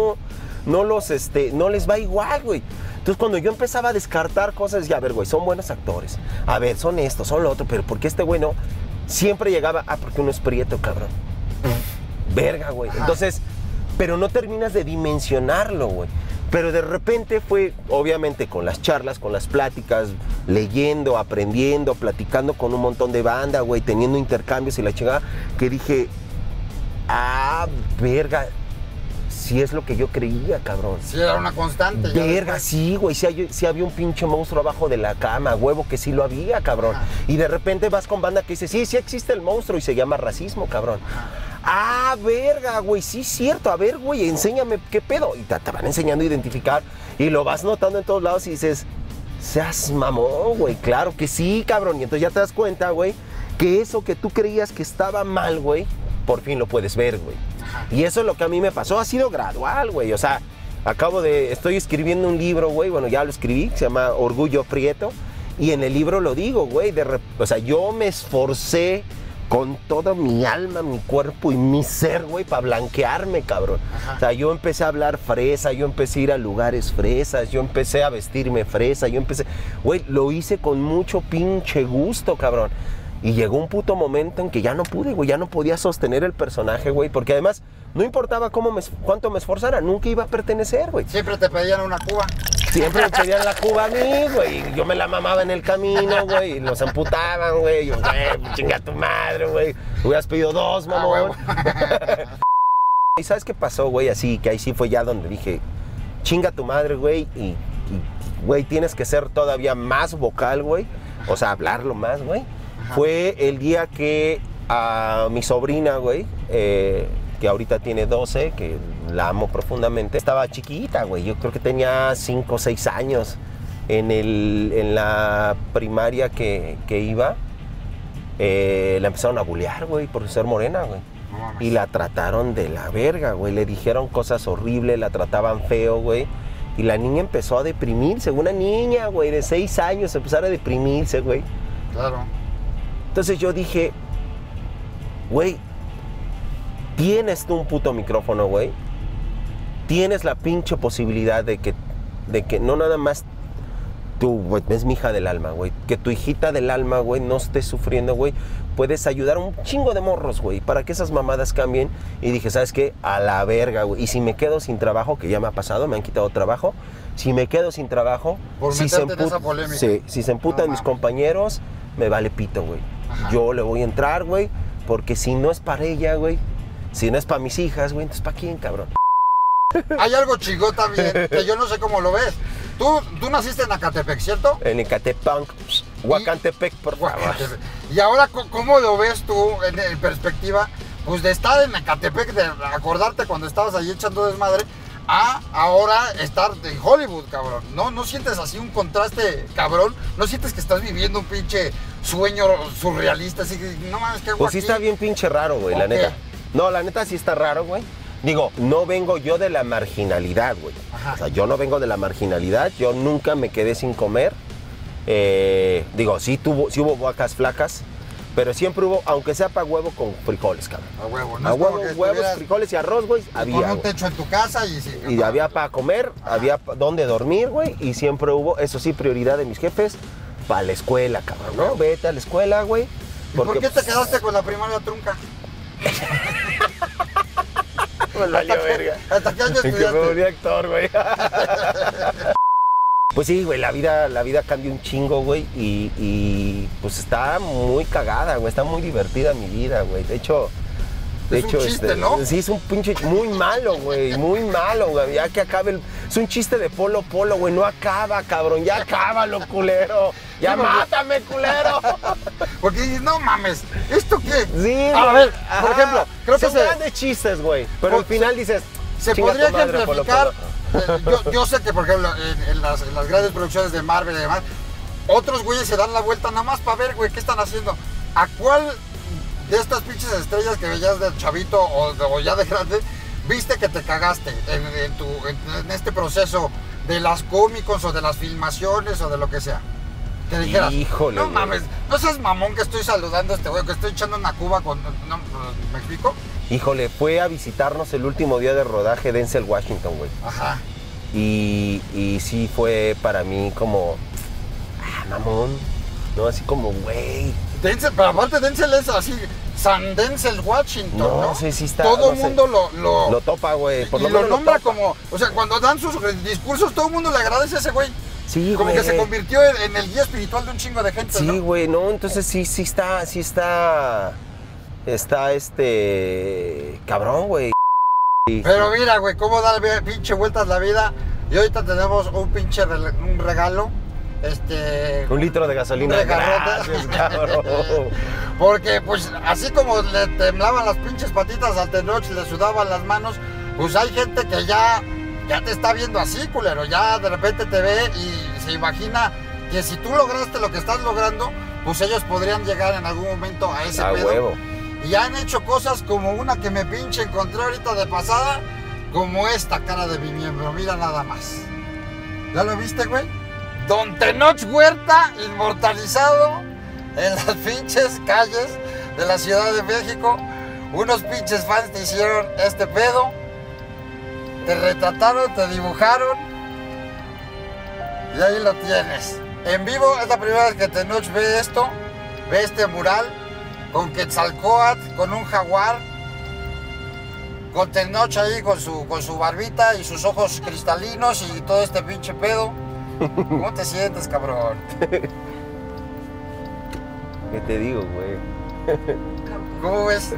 no les va igual, güey. Entonces, cuando yo empezaba a descartar cosas, decía, a ver, güey, son buenos actores. A ver, son estos, son lo otro, pero ¿por qué este güey no? Siempre llegaba, porque uno es prieto, cabrón. Verga, güey. Entonces, pero no terminas de dimensionarlo, güey. Pero de repente fue, obviamente, con las charlas, con las pláticas, leyendo, aprendiendo, platicando con un montón de banda, güey, teniendo intercambios y la chingada, que dije, verga, sí es lo que yo creía, cabrón. Sí, era una constante. Verga, sí, güey, sí había un pinche monstruo abajo de la cama, huevo, que sí lo había, cabrón. Y de repente vas con banda que dice, sí existe el monstruo y se llama racismo, cabrón. Verga, güey, sí es cierto. A ver, güey, enséñame qué pedo. Y te van enseñando a identificar y lo vas notando en todos lados y dices, seas mamón, güey, claro que sí, cabrón. Y entonces ya te das cuenta, güey, que eso que tú creías que estaba mal, güey, por fin lo puedes ver, güey. Y eso es lo que a mí me pasó, ha sido gradual, güey. O sea, estoy escribiendo un libro, güey, bueno, ya lo escribí, se llama Orgullo Prieto. Y en el libro lo digo, güey, o sea, yo me esforcé con toda mi alma, mi cuerpo y mi ser, güey, para blanquearme, cabrón. Ajá. O sea, yo empecé a hablar fresa, yo empecé a ir a lugares fresas, yo empecé a vestirme fresa, güey, lo hice con mucho pinche gusto, cabrón. Y llegó un puto momento en que ya no pude, güey, ya no podía sostener el personaje, güey, porque además no importaba cuánto me esforzara, nunca iba a pertenecer, güey. Siempre te pedían una cuba. Siempre me pedían la cuba a mí, güey. Yo me la mamaba en el camino, güey. Y los amputaban, güey. Yo, güey, chinga tu madre, güey. Hubieras pedido dos, mamón. ¿Y sabes qué pasó, güey? Así, que ahí sí fue ya donde dije, chinga tu madre, güey. Y güey, tienes que ser todavía más vocal, güey. O sea, hablarlo más, güey. Fue el día que a mi sobrina, güey, que ahorita tiene 12, que la amo profundamente, estaba chiquita, güey, yo creo que tenía 5 o 6 años en la primaria que iba, la empezaron a bullear, güey, por ser morena, güey, y la trataron de la verga, güey, le dijeron cosas horribles, la trataban feo, güey, y la niña empezó a deprimirse, una niña, güey, de 6 años, empezar a deprimirse, güey. Claro. Entonces yo dije, güey, tienes tú un puto micrófono, güey. Tienes la pinche posibilidad de que no nada más tú, güey, es mi hija del alma, güey. Que tu hijita del alma, güey, no esté sufriendo, güey. Puedes ayudar a un chingo de morros, güey, para que esas mamadas cambien. Y dije, ¿sabes qué? A la verga, güey. Y si me quedo sin trabajo, que ya me ha pasado, me han quitado trabajo, Si me quedo sin trabajo, Por si meterte en esa polémica. Sí, si se emputan No mis mames. compañeros, me vale pito, güey. Ajá. Yo le voy a entrar, güey, porque si no es para ella, güey, si no es para mis hijas, güey, entonces ¿para quién, cabrón? Hay algo chingón también, que yo no sé cómo lo ves. Tú naciste en Acatepec, ¿cierto? En Ecatepec, Huacantepec, por favor. Y ahora, ¿cómo lo ves tú en perspectiva? Pues de estar en Ecatepec, de acordarte cuando estabas ahí echando desmadre, a ahora estar en Hollywood, cabrón. ¿No sientes así un contraste, cabrón? ¿No sientes que estás viviendo un pinche sueño surrealista? Así que, no mames, qué Pues sí está bien pinche raro, güey, la Ok. neta. No, la neta sí está raro, güey. Digo, no vengo yo de la marginalidad, güey. Ajá. O sea, yo no vengo de la marginalidad, yo nunca me quedé sin comer. Digo, sí hubo vacas flacas, pero siempre hubo, aunque sea para huevo con frijoles, cabrón. A huevo, no A es como huevo, que huevos, estuvieras frijoles y arroz, güey, con había, un güey. techo en tu casa y sí. Y había para comer, había dónde dormir, güey, y siempre hubo, eso sí, prioridad de mis jefes, para la escuela, cabrón, ¿no? Vete a la escuela, güey. ¿Y por qué te pues, quedaste con la primaria trunca? me valió verga. ¿Hasta qué año Que me estudiaste? volví actor, güey. Pues sí, güey, la vida cambia un chingo, güey, y pues está muy cagada, güey, está muy divertida mi vida, güey. De hecho, Es un chiste, ¿no? Sí, es un pinche muy malo, güey, ya que acabe es un chiste de Polo, güey, no acaba, cabrón, ya acábalo, culero. Ya Sí, porque- mátame, culero. Porque dices, no mames, ¿esto qué? Sí, A ver, por ajá. ejemplo, creo que son se- grandes chistes, güey, pero al Pues, final dices, Se "Chinga podría tu madre, Polo, ejemplificar, Polo". yo sé que por ejemplo en las grandes producciones de Marvel y demás, otros güeyes se dan la vuelta nada más para ver, güey, qué están haciendo. ¿A cuál de estas pinches estrellas que veías de chavito o ya de grande, viste que te cagaste en este proceso de las cómicos o de las filmaciones o de lo que sea? Que dijeras, Híjole, no güey. mames, no seas mamón que estoy saludando a este güey, que estoy echando una cuba con... no, ¿me explico? Híjole, fue a visitarnos el último día de rodaje Denzel Washington, güey. Ajá. Y sí fue para mí como, mamón, ¿no? Así como, güey. Denzel, pero aparte Denzel es así, San Denzel Washington, ¿no? No sé si está, Todo no el sé. mundo Lo topa, güey. Por y lo lo menos nombra topa. como, o sea, cuando dan sus discursos, todo el mundo le agradece a ese güey. Sí, Como güey. que se convirtió en el guía espiritual de un chingo de gente, Sí, ¿no? güey, no, entonces sí está cabrón, güey. Pero mira, güey, cómo da pinche vueltas la vida. Y ahorita tenemos un pinche un regalo. 1 litro de gasolina. Un regarrote. Gracias, cabrón. Porque, pues, así como le temblaban las pinches patitas al Tenoch y le sudaban las manos, pues hay gente que ya te está viendo así, culero. Ya de repente te ve y se imagina que si tú lograste lo que estás logrando, pues ellos podrían llegar en algún momento a ese A pedo. huevo. Y han hecho cosas como una que me pinche encontré ahorita de pasada, como esta cara de mi miembro. Mira nada más. ¿Ya lo viste, güey? Don Tenoch Huerta, inmortalizado en las pinches calles de la Ciudad de México. Unos pinches fans te hicieron este pedo. Te retrataron, te dibujaron. Y ahí lo tienes. En vivo es la primera vez que Tenoch ve esto. Ve este mural con Quetzalcóatl, con un jaguar. Con Tenoch ahí con su barbita y sus ojos cristalinos y todo este pinche pedo. ¿Cómo te sientes, cabrón? ¿Qué te digo, güey? ¿Cómo ves?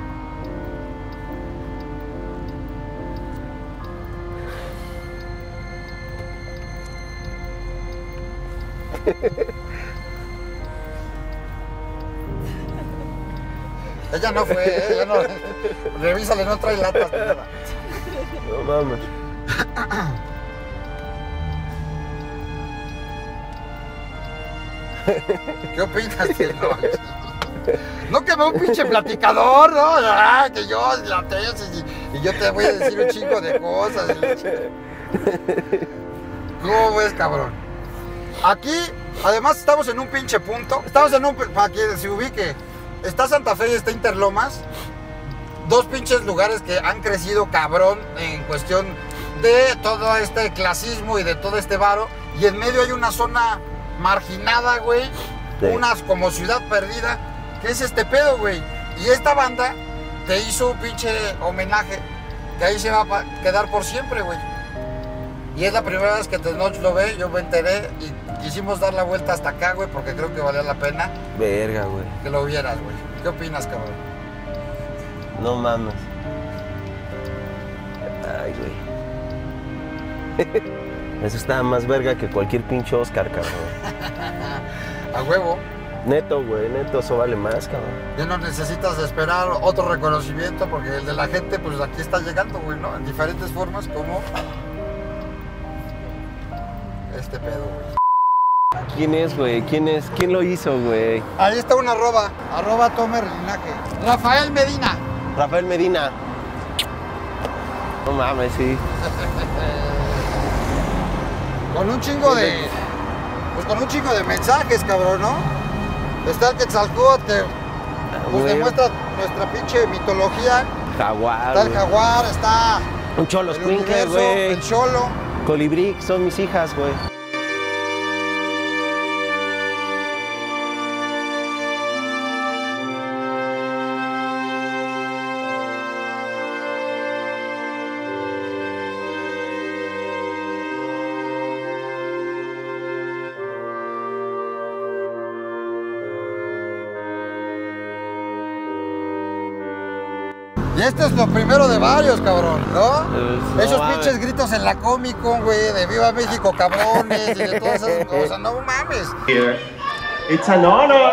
Ella no fue, ella no. Revísale, no trae latas ni nada. No mames. ¿Qué opinas, Tenoch? No que no un pinche platicador, ¿no? Ah, que yo la tesis y yo te voy a decir un chingo de cosas. ¿Cómo ves, cabrón? Aquí, además, estamos en un pinche punto. Estamos en un... Para que se ubique. Está Santa Fe y está Interlomas. Dos pinches lugares que han crecido cabrón en cuestión de todo este clasismo y de todo este varo. Y en medio hay una zona marginada, güey. Sí. Una como ciudad perdida. ¿Qué es este pedo, güey? Y esta banda te hizo un pinche homenaje que ahí se va a quedar por siempre, güey. Y es la primera vez que Tenoch lo ve, yo me enteré y quisimos dar la vuelta hasta acá, güey, porque creo que valía la pena Verga, güey. que lo vieras, güey. ¿Qué opinas, cabrón? No mames. Ay, güey. Eso estaba más verga que cualquier pinche Oscar, cabrón. A huevo. Neto, güey, neto, eso vale más, cabrón. Ya no necesitas esperar otro reconocimiento porque el de la gente, pues aquí está llegando, güey, ¿no? En diferentes formas, como este pedo, güey. ¿Quién es, güey? ¿Quién es? ¿Quién lo hizo, güey? Ahí está un arroba Tomer Linaje. Rafael Medina. Rafael Medina. No mames, sí. Con un chingo de... Pues con un chingo de mensajes, cabrón, ¿no? Está el Quetzalcóatl, que pues güey. demuestra nuestra pinche mitología. Jaguar, Está el güey. jaguar, está Un cholo el squinkle, universo, güey. el cholo. Colibrí, son mis hijas, güey. Y este es lo primero de varios, cabrón, ¿no? No Esos mames. pinches gritos en la Comic Con, güey, de Viva México, cabrones, y de todas esas cosas, no mames. It's an honor.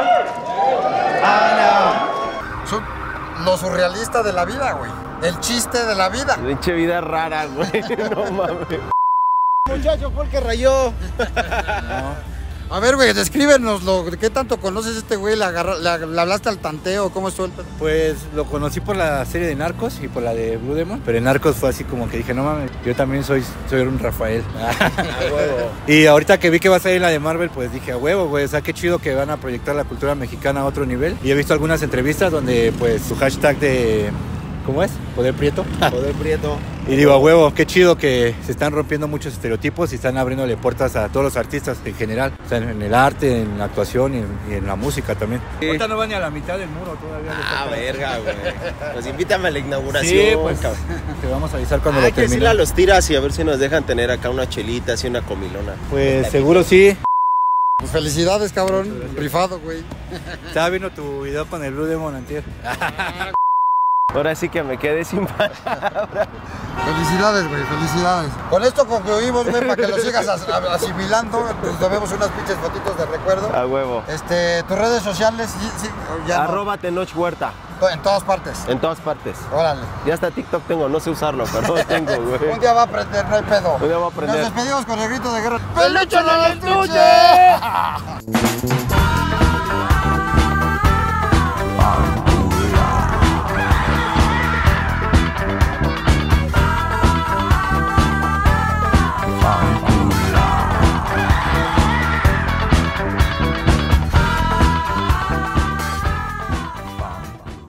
Son lo surrealista de la vida, güey. El chiste de la vida. Pinche vida rara, güey. No mames. Muchacho, fue el que rayó. A ver, güey, descríbenoslo. ¿Qué tanto conoces a este güey? ¿Le hablaste al tanteo? ¿Cómo estuvo el pedo? Pues lo conocí por la serie de Narcos y por la de Blue Demon. Pero en Narcos fue así como que dije, no mames, yo también soy un Rafael. A huevo. Y ahorita que vi que va a salir la de Marvel, pues dije, a huevo, güey. O sea, qué chido que van a proyectar la cultura mexicana a otro nivel. Y he visto algunas entrevistas donde, pues, su hashtag de... ¿Cómo es? Poder Prieto. Poder Prieto. Y digo, a huevo, qué chido que se están rompiendo muchos estereotipos y están abriéndole puertas a todos los artistas en general. O sea, en el arte, en la actuación y en la música también. Ahorita no va ni a la mitad del muro todavía. Ah, verga, güey. Pues invítame a la inauguración. Sí, pues cabrón. te vamos a avisar cuando Hay lo que decirle termine. a los tiras y a ver si nos dejan tener acá una chelita, así una comilona. Pues seguro sí. Pues felicidades, cabrón. Rifado, güey. Estaba viendo tu video con el Blue Demon antier. Ahora sí que me quedé sin palabras. Felicidades, güey, felicidades. Con esto concluimos, güey, para que lo sigas asimilando. Pues tomemos unas pinches fotitos de recuerdo. A huevo. Tus redes sociales, sí, ya no. Arroba Tenoch Huerta. En todas partes. En todas partes. Órale. Ya hasta TikTok tengo, no sé usarlo, pero lo tengo, güey. Un día va a aprender, no hay pedo. Un día va a aprender. Nos despedimos con el grito de guerra. ¡Peluche en el estuche!